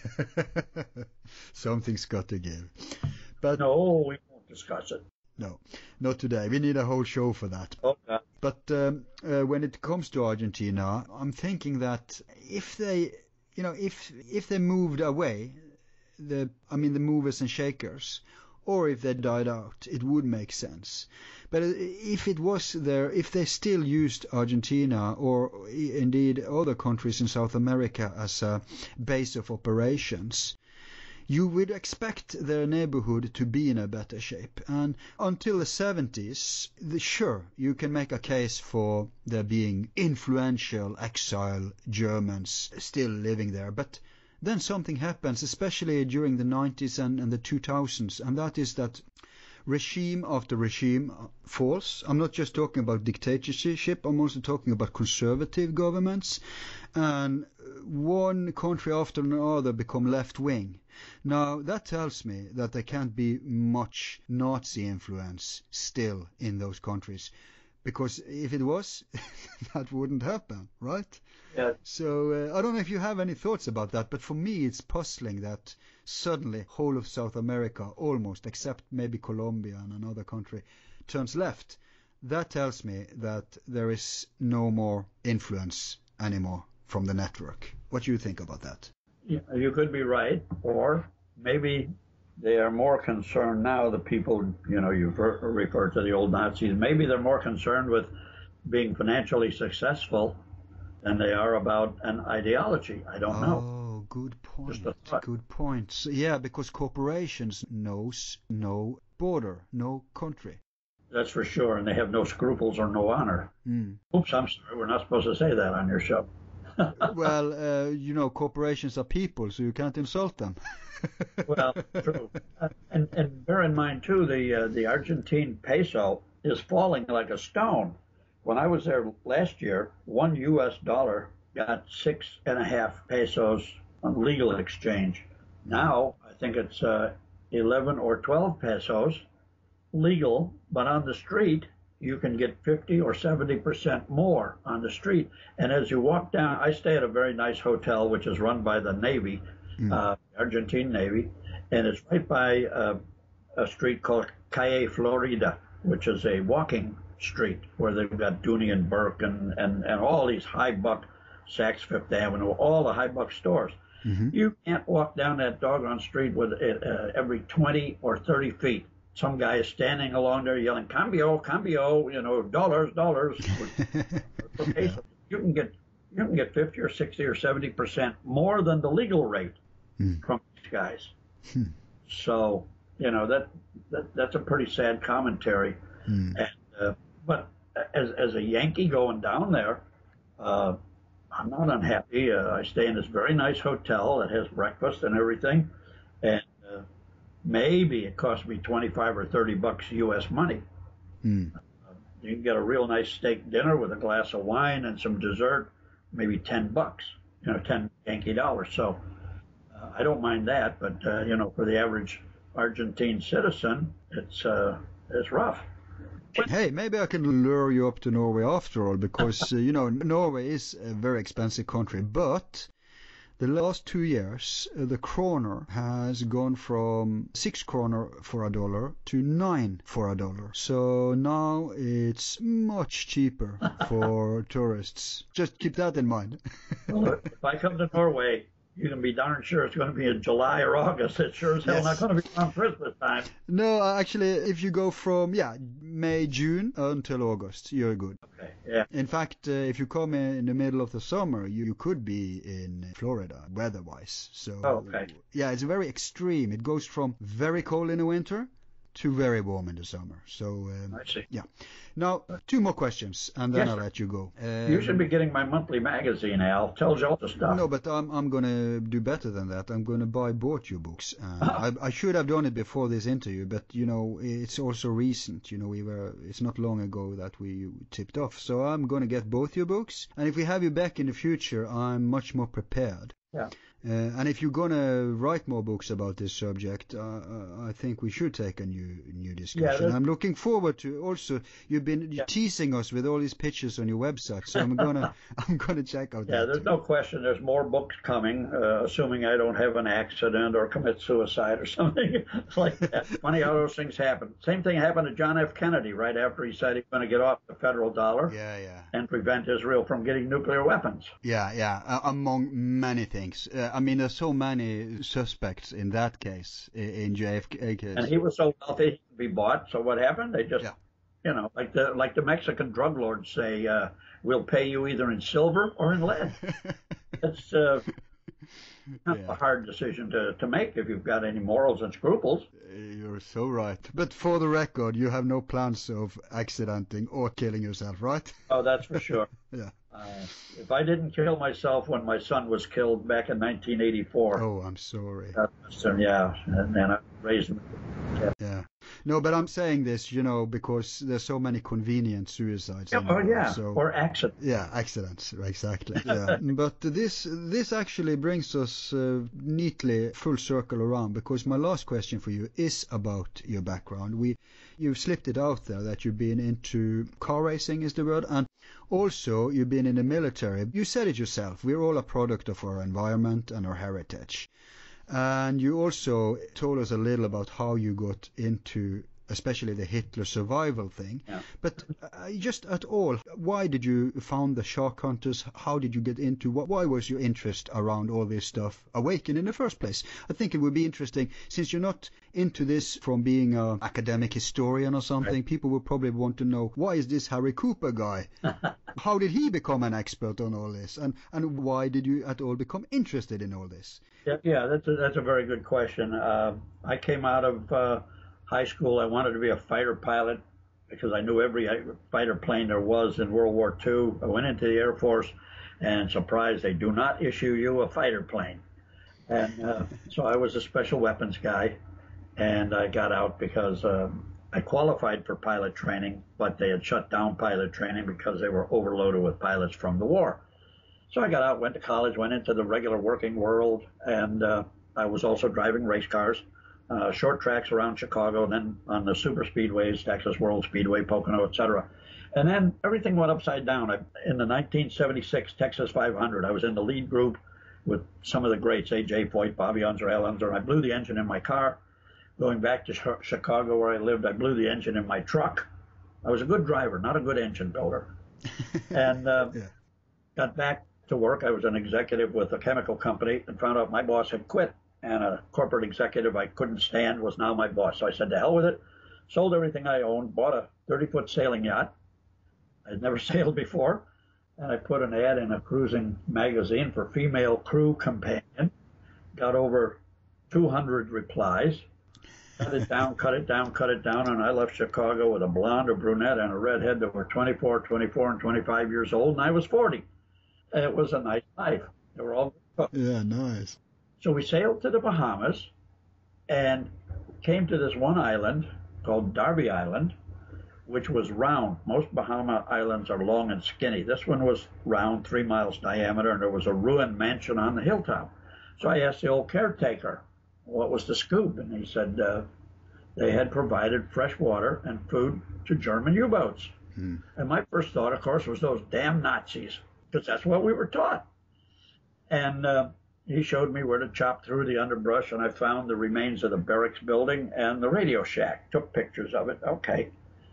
something's got to give. But no, we won't discuss it. No, not today. We need a whole show for that. Okay. But um, uh, when it comes to Argentina, I'm thinking that if they, you know, if if they moved away, the I mean the movers and shakers, or if they died out, it would make sense. But if it was there, if they still used Argentina or indeed other countries in South America as a base of operations, you would expect their neighborhood to be in a better shape. And until the seventies, the, sure, you can make a case for there being influential exile Germans still living there. But then something happens, especially during the nineties and, and the two thousands, and that is that regime after regime falls. I'm not just talking about dictatorship, I'm also talking about conservative governments, and one country after another become left-wing. Now, that tells me that there can't be much Nazi influence still in those countries, because if it was, that wouldn't happen, right? Yeah. So uh, I don't know if you have any thoughts about that, but for me it's puzzling that suddenly whole of South America, almost, except maybe Colombia and another country, turns left. That tells me that there is no more influence anymore from the network. What do you think about that? Yeah, you could be right, or maybe they are more concerned now, the people, you know, you refer to the old Nazis, maybe they're more concerned with being financially successful than they are about an ideology. I don't know. Oh, good point. Just a thought. Good point. So, yeah, because corporations knows no border, no country. That's for sure, and they have no scruples or no honor. Mm. Oops, I'm sorry, we're not supposed to say that on your show. Well, uh, you know, corporations are people, so you can't insult them. Well, true. Uh, and, and bear in mind, too, the uh, the Argentine peso is falling like a stone. When I was there last year, one U S dollar got six and a half pesos on legal exchange. Now, I think it's uh, eleven or twelve pesos legal, but on the street, you can get fifty or seventy percent more on the street. And as you walk down, I stay at a very nice hotel, which is run by the Navy, mm. uh, Argentine Navy, and it's right by uh, a street called Calle Florida, which is a walking street where they've got Dooney and Burke and, and, and all these high-buck, Saks Fifth Avenue, all the high-buck stores. Mm-hmm. You can't walk down that doggone street with uh, every twenty or thirty feet. Some guy is standing along there yelling, "Cambio, cambio," you know, dollars, dollars. For pesos. You can get you can get fifty or sixty or seventy percent more than the legal rate mm. from these guys. Hmm. So you know that, that that's a pretty sad commentary. Hmm. And, uh, but as as a Yankee going down there, uh, I'm not unhappy. Uh, I stay in this very nice hotel that has breakfast and everything, and uh, maybe it cost me twenty-five or thirty bucks U S money. Mm. Uh, you can get a real nice steak dinner with a glass of wine and some dessert, maybe ten bucks, you know, ten Yankee dollars. So uh, I don't mind that, but uh, you know, for the average Argentine citizen, it's uh, it's rough. Hey, maybe I can lure you up to Norway after all, because, uh, you know, Norway is a very expensive country, but the last two years, uh, the kroner has gone from six kroner for a dollar to nine for a dollar. So now it's much cheaper for tourists. Just keep that in mind. Well, if I come to Norway, you can be darn sure it's going to be in July or August. It's sure as hell yes. not going to be around Christmas time. No, actually, if you go from, yeah, May, June until August, you're good. Okay, yeah. In fact, uh, if you come in the middle of the summer, you, you could be in Florida, weather-wise. So, oh, okay. Yeah, it's very extreme. It goes from very cold in the winter to very warm in the summer. So, um, I see. Yeah. Now, two more questions, and then yes, I'll let you go. Um, you should be getting my monthly magazine, Al. Tells you all the stuff. No, but I'm I'm going to do better than that. I'm going to buy both your books. Uh, oh. I, I should have done it before this interview, but, you know, it's also recent. You know, we were. It's not long ago that we tipped off. So I'm going to get both your books. And if we have you back in the future, I'm much more prepared. Yeah. Uh, and if you're going to write more books about this subject, uh, I think we should take a new new discussion. Yeah, I'm looking forward to also, you've been yeah. teasing us with all these pictures on your website, so I'm going to I'm gonna check out yeah, that. Yeah, there's too. no question. There's more books coming, uh, assuming I don't have an accident or commit suicide or something like that. Funny how those things happen. Same thing happened to John F. Kennedy right after he said he was going to get off the federal dollar yeah, yeah. and prevent Israel from getting nuclear weapons. Yeah, yeah, uh, among many things. Uh, I mean, there's so many suspects in that case, in J F K case. And he was so wealthy he could be bought. So what happened? They just, yeah. you know, like the like the Mexican drug lords say, uh, we'll pay you either in silver or in lead. It's uh, not yeah. a hard decision to, to make if you've got any morals and scruples. You're so right. But for the record, you have no plans of accidenting or killing yourself, right? Oh, that's for sure. yeah. Uh, if I didn't kill myself when my son was killed back in nineteen eighty-four. Oh, I'm sorry. Uh, yeah, and then I raised him. Yeah. No, but I'm saying this, you know, because there's so many convenient suicides. Yeah, in the oh, world, yeah, so. or accidents. Yeah, accidents, exactly. Yeah, but this this actually brings us uh, neatly full circle around, because my last question for you is about your background. We, you've slipped it out there that you've been into car racing, is the word, and also you've been in the military. You said it yourself. We're all a product of our environment and our heritage. And you also told us a little about how you got into especially the Hitler survival thing. Yeah. But uh, just at all, why did you found the shark hunters? How did you get into, what, why was your interest around all this stuff awakened in the first place? I think it would be interesting, since you're not into this from being an academic historian or something, right. People would probably want to know, why is this Harry Cooper guy? How did he become an expert on all this? And, and why did you at all become interested in all this? Yeah, yeah that's, a, that's a very good question. Uh, I came out of... Uh, high school, I wanted to be a fighter pilot because I knew every fighter plane there was in World War Two. I went into the Air Force, and surprised, they do not issue you a fighter plane. And uh, so I was a special weapons guy, and I got out because um, I qualified for pilot training, but they had shut down pilot training because they were overloaded with pilots from the war. So I got out, went to college, went into the regular working world, and uh, I was also driving race cars. Uh, short tracks around Chicago, and then on the super speedways, Texas World Speedway, Pocono, et cetera. And then everything went upside down. I, in the nineteen seventy-six Texas five hundred, I was in the lead group with some of the greats, A J Foyt, Bobby Unser, Al Unser, and I blew the engine in my car. Going back to sh- Chicago where I lived, I blew the engine in my truck. I was a good driver, not a good engine builder. And uh, yeah. Got back to work. I was an executive with a chemical company and found out my boss had quit. And a corporate executive I couldn't stand was now my boss. So I said, to hell with it. Sold everything I owned, bought a thirty-foot sailing yacht. I'd never sailed before. And I put an ad in a cruising magazine for female crew companion. Got over two hundred replies. Cut it down, cut it down, cut it down. And I left Chicago with a blonde, a brunette, and a redhead that were twenty-four, twenty-four, and twenty-five years old. And I was forty. And it was a nice life. They were all cooked. Yeah, nice. So we sailed to the Bahamas and came to this one island called Darby Island, which was round. Most Bahama islands are long and skinny. This one was round, three miles diameter, and there was a ruined mansion on the hilltop. So I asked the old caretaker, what was the scoop? And he said uh, they had provided fresh water and food to German U-boats. Hmm. And my first thought, of course, was those damn Nazis, because that's what we were taught. And... Uh, He showed me where to chop through the underbrush, and I found the remains of the barracks building and the radio shack. Took pictures of it. Okay.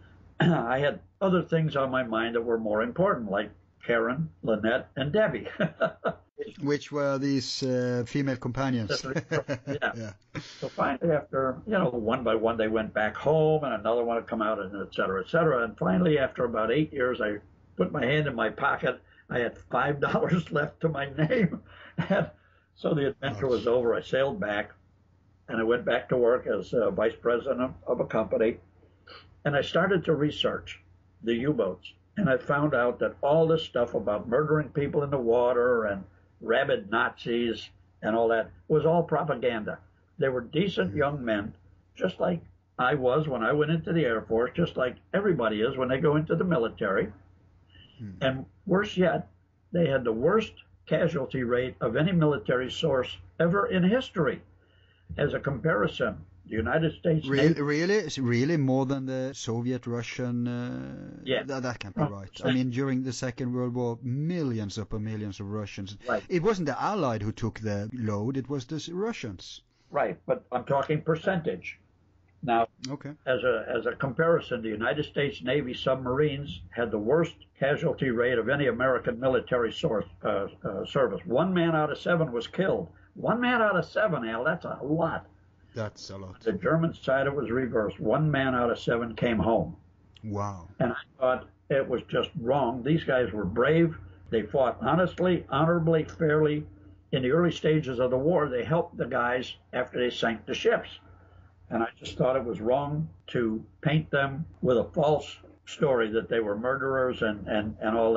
I had other things on my mind that were more important, like Karen, Lynette, and Debbie. Which were these uh, female companions. Yeah. Yeah. So finally, after, you know, one by one, they went back home, and another one had come out, and et cetera, et cetera. And finally, after about eight years, I put my hand in my pocket. I had five dollars left to my name. And so the adventure was over. I sailed back, and I went back to work as a vice president of a company, and I started to research the U-boats. And I found out that all this stuff about murdering people in the water and rabid Nazis and all that was all propaganda. They were decent young men, just like I was when I went into the Air Force, just like everybody is when they go into the military. Hmm. And worse yet, they had the worst casualty rate of any military source ever in history. As a comparison, the United States really, Navy, really, really more than the Soviet Russian. Uh, yeah, th- that can't be right. I mean, during the Second World War, millions upon millions of Russians. Right. It wasn't the Allied who took the load; it was the Russians. Right, but I'm talking percentage. Now, okay. as a as a comparison, the United States Navy submarines had the worst casualty rate of any American military source, uh, uh, service. One man out of seven was killed. One man out of seven, Al, that's a lot. That's a lot. The German side, it was reversed. One man out of seven came home. Wow. And I thought it was just wrong. These guys were brave. They fought honestly, honorably, fairly. In the early stages of the war, they helped the guys after they sank the ships. And I just thought it was wrong to paint them with a false story that they were murderers and, and, and all that.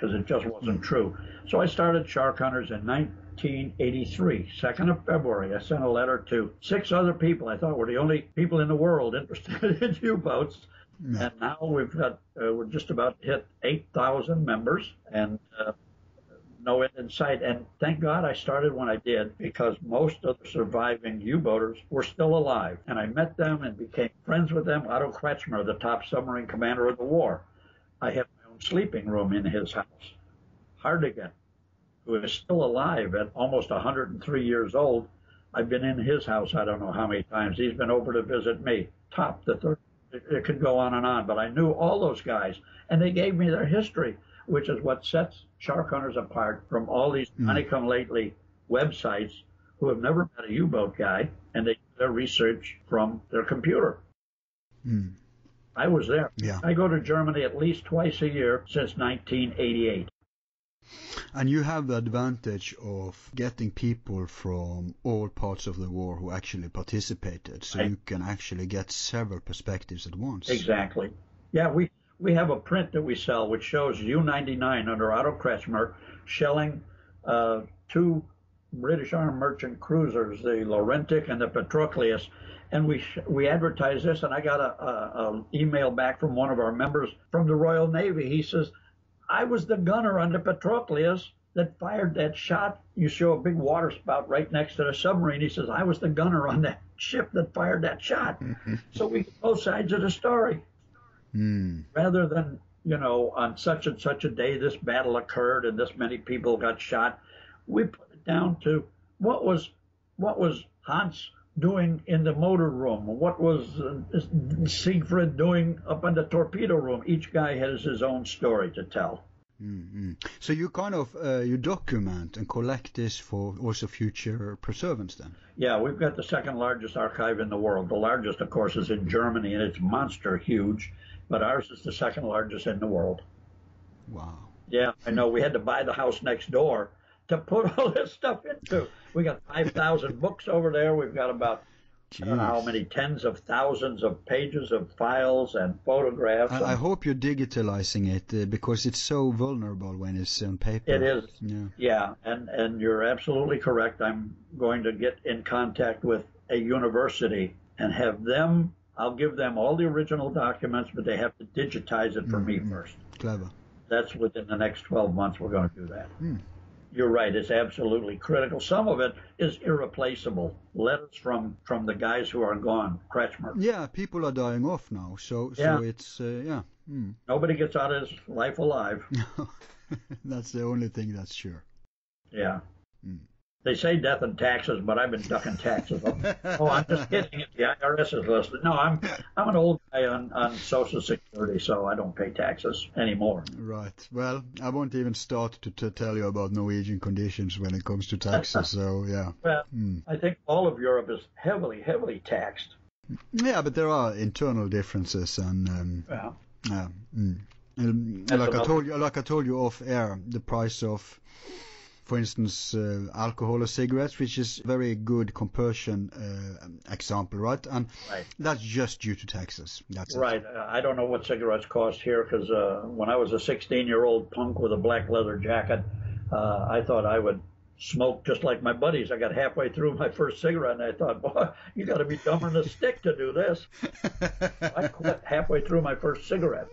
because it just wasn't mm. true. So I started Shark Hunters in nineteen eighty-three, second of February. I sent a letter to six other people I thought were the only people in the world interested in U-boats. Yeah. And now we've got, uh, we're just about to hit eight thousand members, and uh, no end in sight. And thank God I started when I did, because most of the surviving U-boaters were still alive. And I met them and became friends with them. Otto Kretschmer, the top submarine commander of the war. I had my own sleeping room in his house. Hardigan, who is still alive at almost one hundred three years old. I've been in his house I don't know how many times. He's been over to visit me. Top, the third. It could go on and on, but I knew all those guys, and they gave me their history, which is what sets Shark Hunters apart from all these mm. Johnny-come-lately websites who have never met a U-boat guy, and they do their research from their computer. Mm. I was there. Yeah. I go to Germany at least twice a year since nineteen eighty-eight. And you have the advantage of getting people from all parts of the war who actually participated, so right. you can actually get several perspectives at once. Exactly. Yeah, we, we have a print that we sell which shows U ninety-nine under Otto Kretschmer shelling uh, two British armed merchant cruisers, the Laurentic and the Patroclus, and we sh- we advertise this, and I got a, a, a email back from one of our members from the Royal Navy. He says, I was the gunner on the Patroclus that fired that shot. You show a big water spout right next to the submarine. He says, I was the gunner on that ship that fired that shot. So we get both sides of the story. Mm. Rather than, you know, on such and such a day this battle occurred and this many people got shot, we put it down to what was what was Hans doing in the motor room, what was uh, Siegfried doing up in the torpedo room. Each guy has his own story to tell. Mm-hmm. So you kind of uh, you document and collect this for also future preservance then? Yeah, we've got the second largest archive in the world. The largest, of course, is in Germany, and it's monster huge, but ours is the second largest in the world. Wow. Yeah, I know. We had to buy the house next door to put all this stuff into. We got five thousand books over there. We've got about, Jeez. I don't know how many tens of thousands of pages of files and photographs. I, and I hope you're digitalizing it uh, because it's so vulnerable when it's on paper. It is. Yeah, yeah and, and you're absolutely correct. I'm going to get in contact with a university and have them, I'll give them all the original documents, but they have to digitize it for mm-hmm. me first. Clever. That's within the next twelve months we're going to do that. Mm. You're right. It's absolutely critical. Some of it is irreplaceable. Letters from, from the guys who are gone, Kretschmer. Yeah, people are dying off now. So so yeah. it's, uh, yeah. Mm. Nobody gets out of his life alive. That's the only thing that's sure. Yeah. Mm. They say death and taxes, but I've been ducking taxes. Oh, I'm just kidding. If the I R S is listening. No, I'm I'm an old guy on, on Social Security, so I don't pay taxes anymore. Right. Well, I won't even start to, to tell you about Norwegian conditions when it comes to taxes, so yeah. Well, mm. I think all of Europe is heavily, heavily taxed. Yeah, but there are internal differences, and um, yeah. Yeah. Mm. And like I told you, like I told you off air, the price of, for instance, uh, alcohol or cigarettes, which is a very good comparison uh, example, right? And right. that's just due to taxes. That's right. It. I don't know what cigarettes cost here because uh, when I was a sixteen-year-old punk with a black leather jacket, uh, I thought I would smoke just like my buddies. I got halfway through my first cigarette, and I thought, boy, you got to be dumber than a stick to do this. I quit halfway through my first cigarette.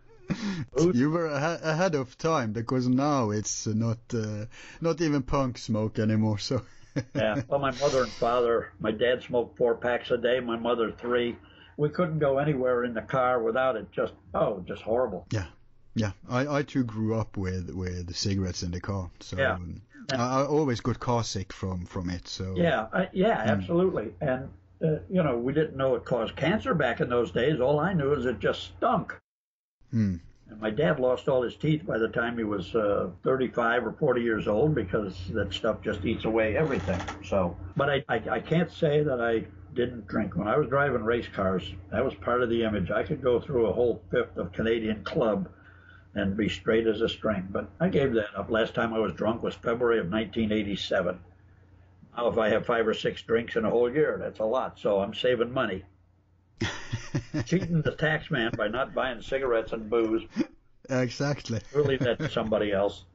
You were ahead of time because now it's not uh, not even punk smoke anymore. So yeah, well, my mother and father, my dad smoked four packs a day, my mother three. We couldn't go anywhere in the car without it. Just oh, just horrible. Yeah, yeah. I, I too grew up with with the cigarettes in the car. So yeah. um, I, I always got car sick from from it. So yeah, I, yeah, mm. absolutely. And uh, you know, we didn't know it caused cancer back in those days. All I knew is it just stunk. Hmm. And my dad lost all his teeth by the time he was uh, thirty-five or forty years old because that stuff just eats away everything. So, but I, I, I can't say that I didn't drink. When I was driving race cars, that was part of the image. I could go through a whole fifth of Canadian Club and be straight as a string. But I gave that up. Last time I was drunk was February of nineteen eighty-seven. Now, if I have five or six drinks in a whole year, that's a lot. So I'm saving money. Cheating the tax man by not buying cigarettes and booze. Exactly. We'll leave that to somebody else.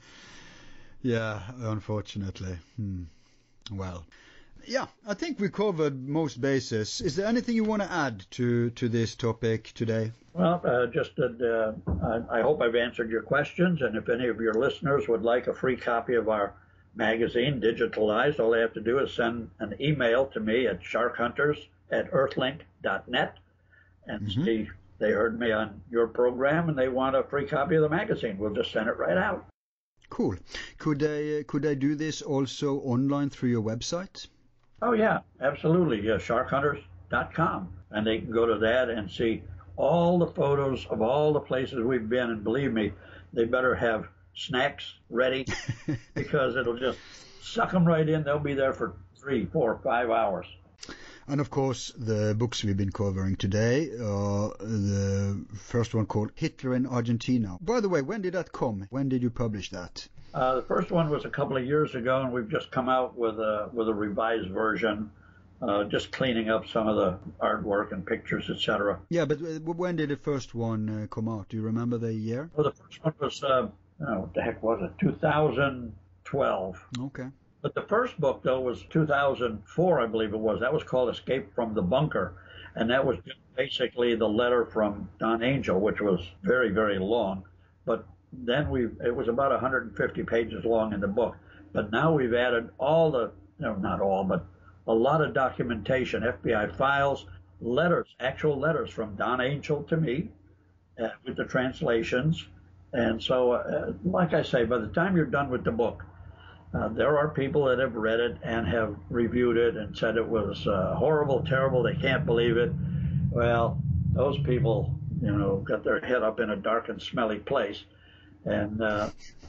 Yeah, unfortunately. Hmm. Well, yeah, I think we covered most bases. Is there anything you want to add to, to this topic today? Well, uh, just that uh, I, I hope I've answered your questions, and if any of your listeners would like a free copy of our magazine digitalized, all they have to do is send an email to me at sharkhunters at earthlink dot net and Mm-hmm. see they heard me on your program and they want a free copy of the magazine. We'll just send it right out. Cool. Could they uh, could they do this also online through your website? Oh, yeah, absolutely. Yeah, shark hunters dot com. And they can go to that and see all the photos of all the places we've been. And believe me, they better have snacks ready because it'll just suck them right in. They'll be there for three, four, five hours. And of course, the books we've been covering today are the first one called Hitler in Argentina. By the way, when did that come? When did you publish that? Uh, the first one was a couple of years ago, and we've just come out with a with a revised version, uh, just cleaning up some of the artwork and pictures, et cetera. Yeah, but when did the first one uh, come out? Do you remember the year? Well, the first one was, uh, oh, what the heck was it? two thousand twelve. Okay. But the first book, though, was two thousand four, I believe it was. That was called Escape from the Bunker. And that was basically the letter from Don Angel, which was very, very long. But then we it was about one hundred fifty pages long in the book. But now we've added all the, no, not all, but a lot of documentation, F B I files, letters, actual letters from Don Angel to me uh, with the translations. And so, uh, like I say, by the time you're done with the book, Uh, there are people that have read it and have reviewed it and said it was uh, horrible, terrible, they can't believe it. Well, those people, you know, got their head up in a dark and smelly place. And uh,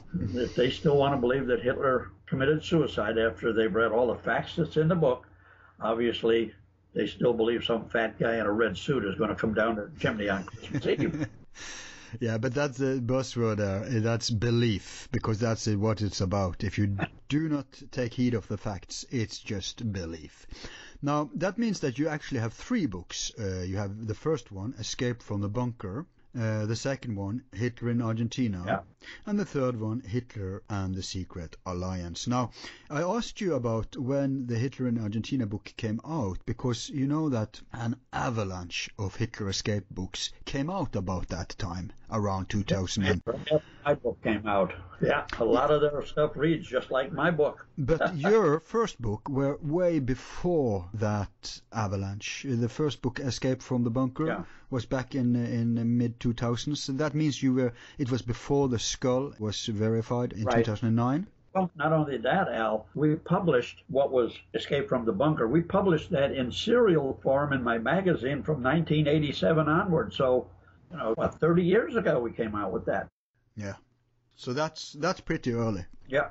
if they still want to believe that Hitler committed suicide after they've read all the facts that's in the book, obviously they still believe some fat guy in a red suit is going to come down the chimney on Christmas Eve. Yeah, but that's the buzzword there. That's belief, because that's what it's about. If you do not take heed of the facts, it's just belief. Now, that means that you actually have three books. Uh, you have the first one, Escape from the Bunker. Uh, the second one, Hitler in Argentina. Yeah. And the third one, Hitler and the Secret Alliance. Now, I asked you about when the Hitler in Argentina book came out, because you know that an avalanche of Hitler escape books came out about that time, around two thousand. My book came out. Yeah, a lot of their stuff reads just like my book. But your first book were way before that avalanche. The first book, Escape from the Bunker, Yeah. was back in in the mid two thousands. And that means you were. It was before the Skull was verified in Right. two thousand nine. Well, not only that, Al, we published what was Escape from the Bunker. We published that in serial form in my magazine from nineteen eighty-seven onward. So, you know, about thirty years ago we came out with that. Yeah. So that's that's pretty early. Yeah.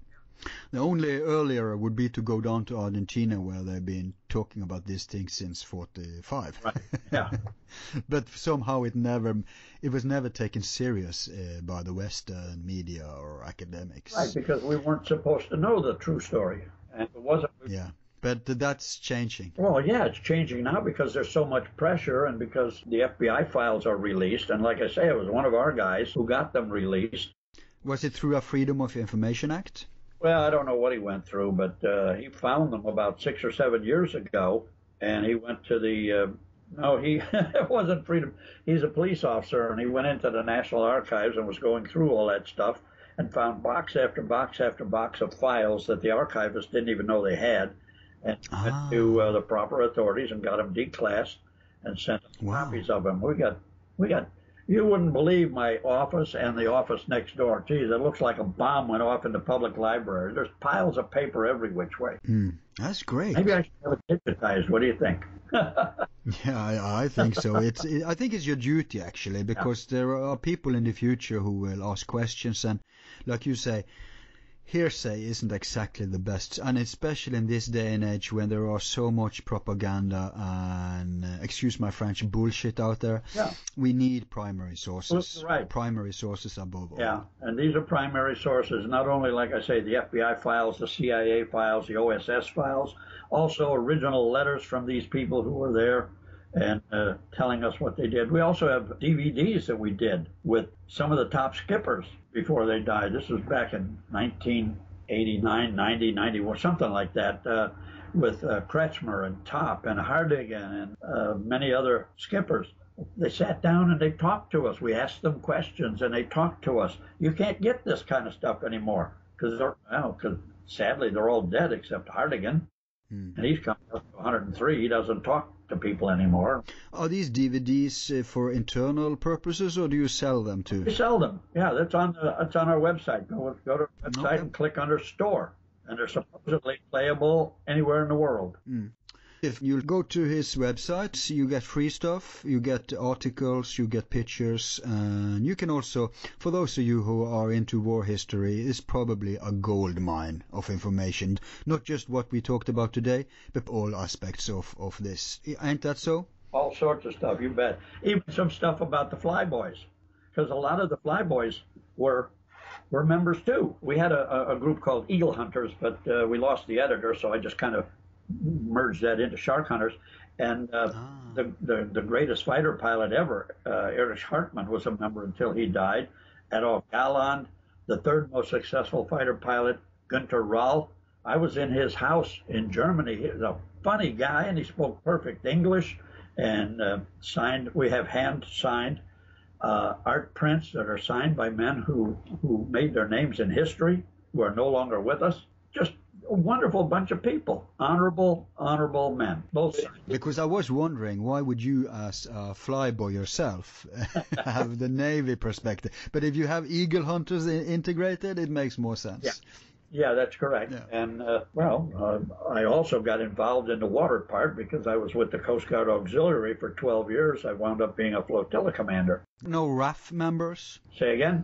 The only earlier would be to go down to Argentina, where they've been talking about these things since forty-five. Right. Yeah. But somehow it never, it was never taken serious uh, by the Western media or academics. Right, because we weren't supposed to know the true story. And it wasn't. Yeah, but that's changing. Well, yeah, it's changing now because there's so much pressure and because the F B I files are released. And like I say, it was one of our guys who got them released. Was it through a Freedom of Information Act? Well, I don't know what he went through, but uh, he found them about six or seven years ago, and he went to the, uh, no, he, it wasn't Freedom, he's a police officer, and he went into the National Archives and was going through all that stuff and found box after box after box of files that the archivists didn't even know they had, and Ah. went to uh, the proper authorities and got them declassed and sent us Wow. copies of them. We got, we got, you wouldn't believe my office and the office next door. Geez, it looks like a bomb went off in the public library. There's piles of paper every which way. Hmm, that's great. Maybe I should have it digitized. What do you think? Yeah, I, I think so. It's it, I think it's your duty actually, because there are people in the future who will ask questions, and like you say, hearsay isn't exactly the best, and especially in this day and age when there are so much propaganda and, uh, excuse my French, bullshit out there. Yeah. We need primary sources. Right. Primary sources above all. Yeah, and these are primary sources, not only, like I say, the F B I files, the C I A files, the O S S files, also original letters from these people who were there, and uh, telling us what they did. We also have D V Ds that we did with some of the top skippers before they died. This was back in nineteen eighty-nine, ninety, ninety-one, something like that, uh, with uh, Kretschmer and Top and Hardigan and uh, many other skippers. They sat down and they talked to us. We asked them questions and they talked to us. You can't get this kind of stuff anymore because they're, well, because sadly they're all dead except Hardigan. Hmm. And he's coming up to one hundred three. He doesn't talk to people anymore. Are these D V Ds uh, for internal purposes, or do you sell them too? We sell them. Yeah, that's on the, that's on our website. Go go to our website okay. and click under store, and they're supposedly playable anywhere in the world. Mm. If you go to his website, you get free stuff, you get articles, you get pictures, and you can also, for those of you who are into war history, it's probably a gold mine of information. Not just what we talked about today, but all aspects of, of this. Ain't that so? All sorts of stuff, you bet. Even some stuff about the flyboys, because a lot of the flyboys were were members too. We had a, a group called Eagle Hunters, but uh, we lost the editor, so I just kind of merged that into Shark Hunters, and uh, ah. the, the the greatest fighter pilot ever, uh, Erich Hartmann, was a member until he died. Adolf Galland, the third most successful fighter pilot, Günter Rall. I was in his house in Germany. He was a funny guy, and he spoke perfect English, and uh, signed. We have hand signed uh, art prints that are signed by men who who made their names in history, who are no longer with us. Just a wonderful bunch of people, honorable, honorable men, both sides. Because I was wondering, why would you, as a flyboy yourself, have the Navy perspective? But if you have Eagle Hunters integrated, it makes more sense. Yeah, yeah, that's correct. Yeah. And, uh, well, uh, I also got involved in the water part because I was with the Coast Guard Auxiliary for twelve years. I wound up being a flotilla commander. No R A F members? Say again?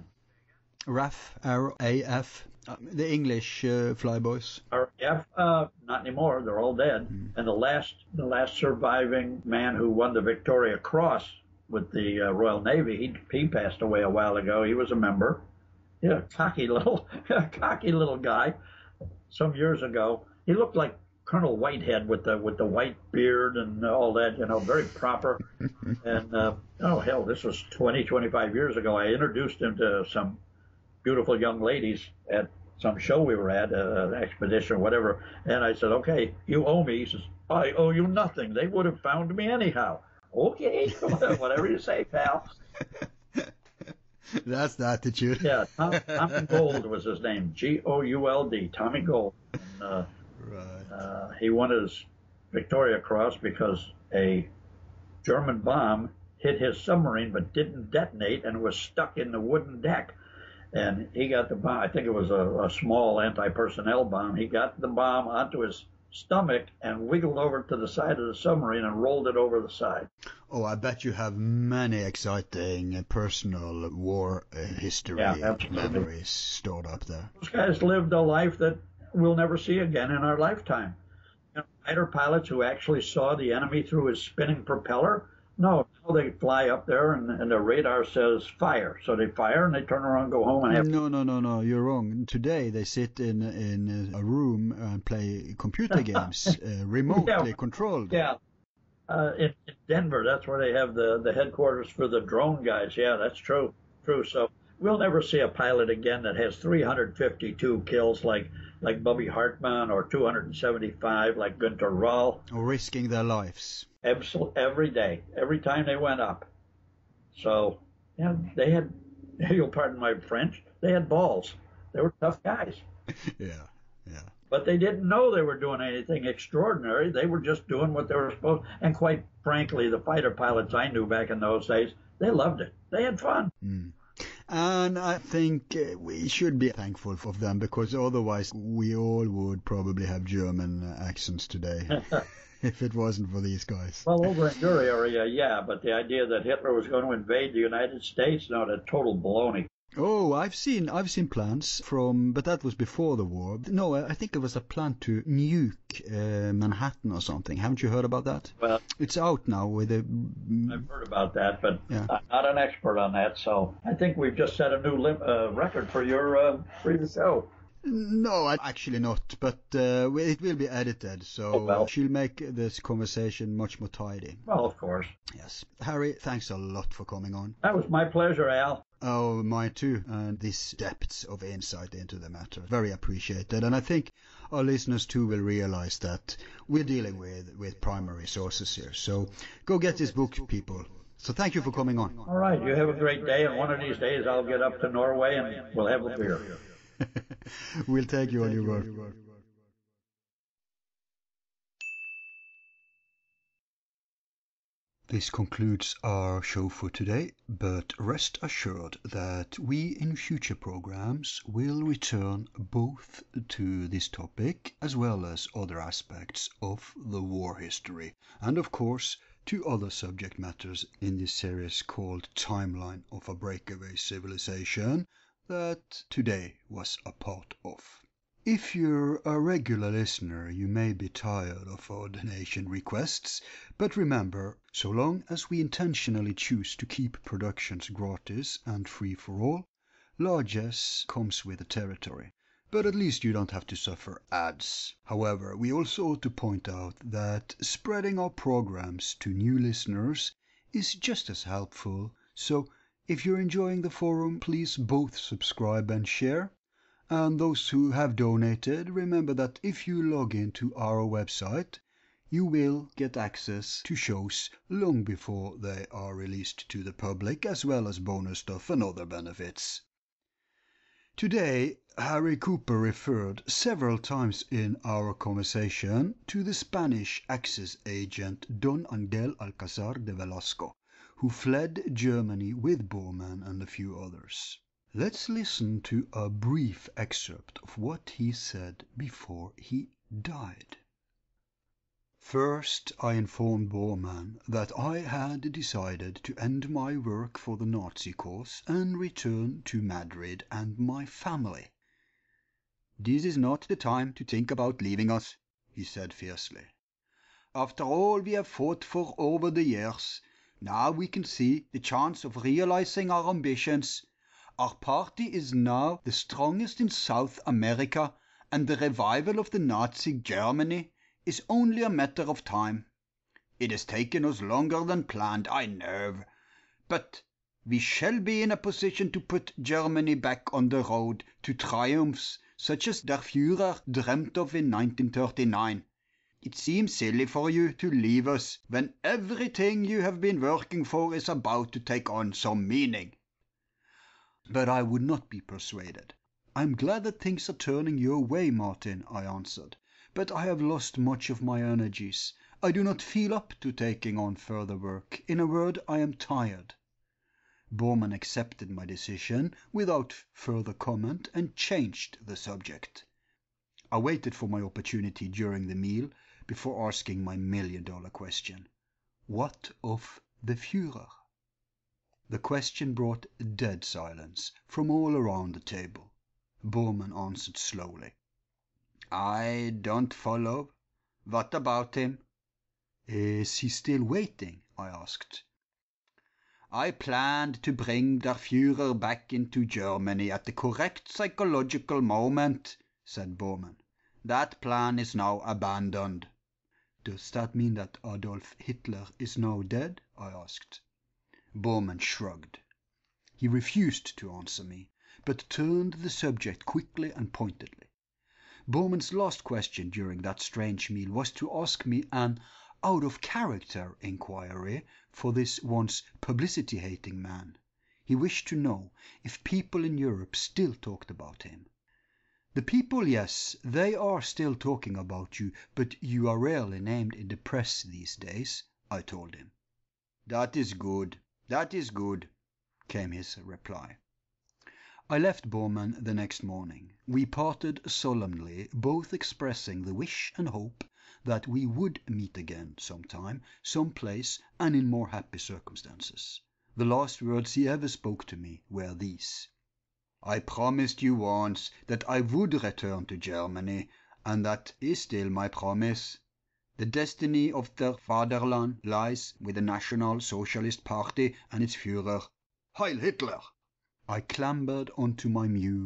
R A F, R A F. Uh, the English uh, flyboys. R A F, uh, not anymore. They're all dead. Mm. And the last, the last surviving man who won the Victoria Cross with the uh, Royal Navy, he he passed away a while ago. He was a member. Yeah, cocky little, cocky little guy. Some years ago, he looked like Colonel Whitehead with the with the white beard and all that. You know, very proper. and uh, oh hell, this was twenty, twenty-five years ago. I introduced him to some beautiful young ladies at some show we were at, uh, an expedition or whatever, and I said, okay, you owe me. He says, I owe you nothing. They would have found me anyhow. Okay, whatever you say, pal. That's the attitude. Yeah, Tom, Tommy Gold was his name, G O U L D, Tommy Gold. And, uh, right. Uh, he won his Victoria Cross because a German bomb hit his submarine but didn't detonate and was stuck in the wooden deck. And he got the bomb. I think it was a, a small anti-personnel bomb. He got the bomb onto his stomach and wiggled over to the side of the submarine and rolled it over the side. Oh, I bet you have many exciting uh, personal war uh, history yeah, memories stored up there. Those guys lived a life that we'll never see again in our lifetime. You know, fighter pilots who actually saw the enemy through his spinning propeller. No, they fly up there and, and the radar says fire. So they fire and they turn around and go home and have... No, no, no, no, you're wrong. Today they sit in in a room and play computer games, uh, remotely yeah. controlled. Yeah. Uh, in, in Denver, that's where they have the, the headquarters for the drone guys. Yeah, that's true. True. So we'll never see a pilot again that has three hundred fifty-two kills like like Bubby Hartmann or two hundred seventy-five like Günter Rall. Or risking their lives. Absolutely, every day, every time they went up. So, yeah, they had, you'll pardon my French, they had balls. They were tough guys. yeah, yeah. But they didn't know they were doing anything extraordinary. They were just doing what they were supposed to. And quite frankly, the fighter pilots I knew back in those days, they loved it. They had fun. Mm. And I think uh, we should be thankful for them because otherwise we all would probably have German accents today. If it wasn't for these guys. Well, over in your area, yeah, but the idea that Hitler was going to invade the United States, no, that's total baloney. Oh, I've seen I've seen plans from, but that was before the war. No, I think it was a plan to nuke uh, Manhattan or something. Haven't you heard about that? Well, it's out now with a... I've heard about that, but yeah. I'm not an expert on that, so I think we've just set a new lim- uh, record for your uh, for your show. No, actually not, but uh, it will be edited, so Oh, well. she'll make this conversation much more tidy. Well, of course. Yes. Harry, thanks a lot for coming on. That was my pleasure, Al. Oh, mine too. And this depths of insight into the matter. Very appreciated. And I think our listeners too will realize that we're dealing with, with primary sources here. So go get this book, people. So thank you for coming on. All right. You have a great day. And one of these days I'll get up to Norway and we'll have a beer. We'll take you on your word. This concludes our show for today, but rest assured that we in future programs will return both to this topic as well as other aspects of the war history, and of course to other subject matters in this series called Timeline of a Breakaway Civilization that today was a part of. If you're a regular listener, you may be tired of our donation requests, but remember, so long as we intentionally choose to keep productions gratis and free for all, largesse comes with the territory. But at least you don't have to suffer ads. However, we also ought to point out that spreading our programs to new listeners is just as helpful, so if you're enjoying the forum, please both subscribe and share. And those who have donated, remember that if you log into our website, you will get access to shows long before they are released to the public, as well as bonus stuff and other benefits. Today, Harry Cooper referred several times in our conversation to the Spanish Axis agent Don Angel Alcázar de Velasco, who fled Germany with Bormann and a few others. Let's listen to a brief excerpt of what he said before he died. First, I informed Bormann that I had decided to end my work for the Nazi cause and return to Madrid and my family. "This is not the time to think about leaving us," he said fiercely. "After all we have fought for over the years, now we can see the chance of realizing our ambitions. Our party is now the strongest in South America, and the revival of the Nazi Germany is only a matter of time. It has taken us longer than planned, I know, but we shall be in a position to put Germany back on the road to triumphs such as Der Führer dreamt of in nineteen thirty-nine. It seems silly for you to leave us when everything you have been working for is about to take on some meaning." But I would not be persuaded. "I am glad that things are turning your way, Martin," I answered, "but I have lost much of my energies. I do not feel up to taking on further work. In a word, I am tired." Bormann accepted my decision without further comment and changed the subject. I waited for my opportunity during the meal before asking my million-dollar question. What of the Führer? The question brought dead silence from all around the table. Bormann answered slowly. "I don't follow. What about him?" "Is he still waiting?" I asked. "I planned to bring Der Führer back into Germany at the correct psychological moment," said Bormann. "That plan is now abandoned." "Does that mean that Adolf Hitler is now dead?" I asked. Bormann shrugged. He refused to answer me, but turned the subject quickly and pointedly. Bormann's last question during that strange meal was to ask me an out-of-character inquiry for this once publicity-hating man. He wished to know if people in Europe still talked about him. "The people, yes, they are still talking about you, but you are rarely named in the press these days," I told him. "That is good. That is good," came his reply. I left Bormann the next morning. We parted solemnly, both expressing the wish and hope that we would meet again sometime, some place, and in more happy circumstances. The last words he ever spoke to me were these: "I promised you once that I would return to Germany, and that is still my promise. The destiny of the Fatherland lies with the National Socialist Party and its Führer. Heil Hitler!" I clambered onto my mule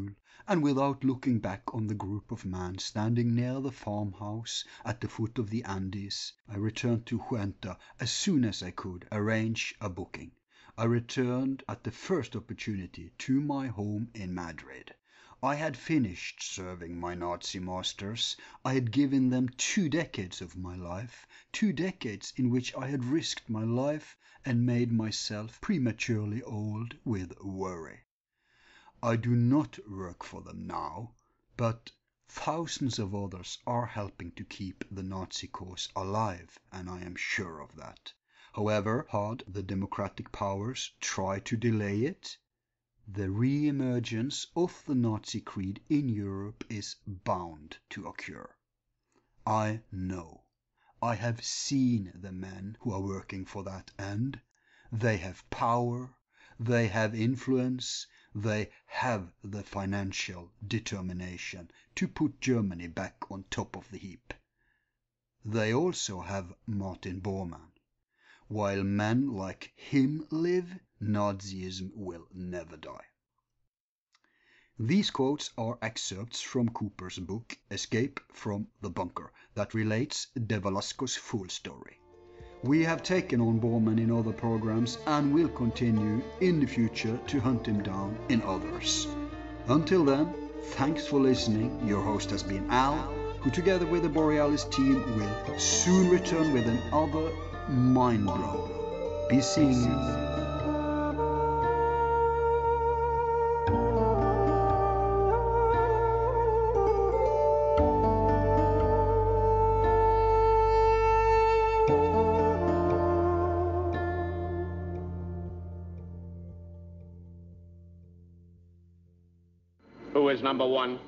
and without looking back on the group of men standing near the farmhouse at the foot of the Andes, I returned to Cuenca as soon as I could arrange a booking. I returned at the first opportunity to my home in Madrid. I had finished serving my Nazi masters. I had given them two decades of my life, two decades in which I had risked my life and made myself prematurely old with worry. I do not work for them now, but thousands of others are helping to keep the Nazi cause alive, and I am sure of that. However hard the democratic powers try to delay it, the re-emergence of the Nazi creed in Europe is bound to occur. I know. I have seen the men who are working for that end. They have power, they have influence, they have the financial determination to put Germany back on top of the heap. They also have Martin Bormann. While men like him live, Nazism will never die. These quotes are excerpts from Cooper's book Escape from the Bunker that relates de Velasco's full story. We have taken on Bormann in other programs and will continue in the future to hunt him down in others. Until then, thanks for listening. Your host has been Al, who together with the Borealis team will soon return with another mind blow. Be seeing you. Who is number one?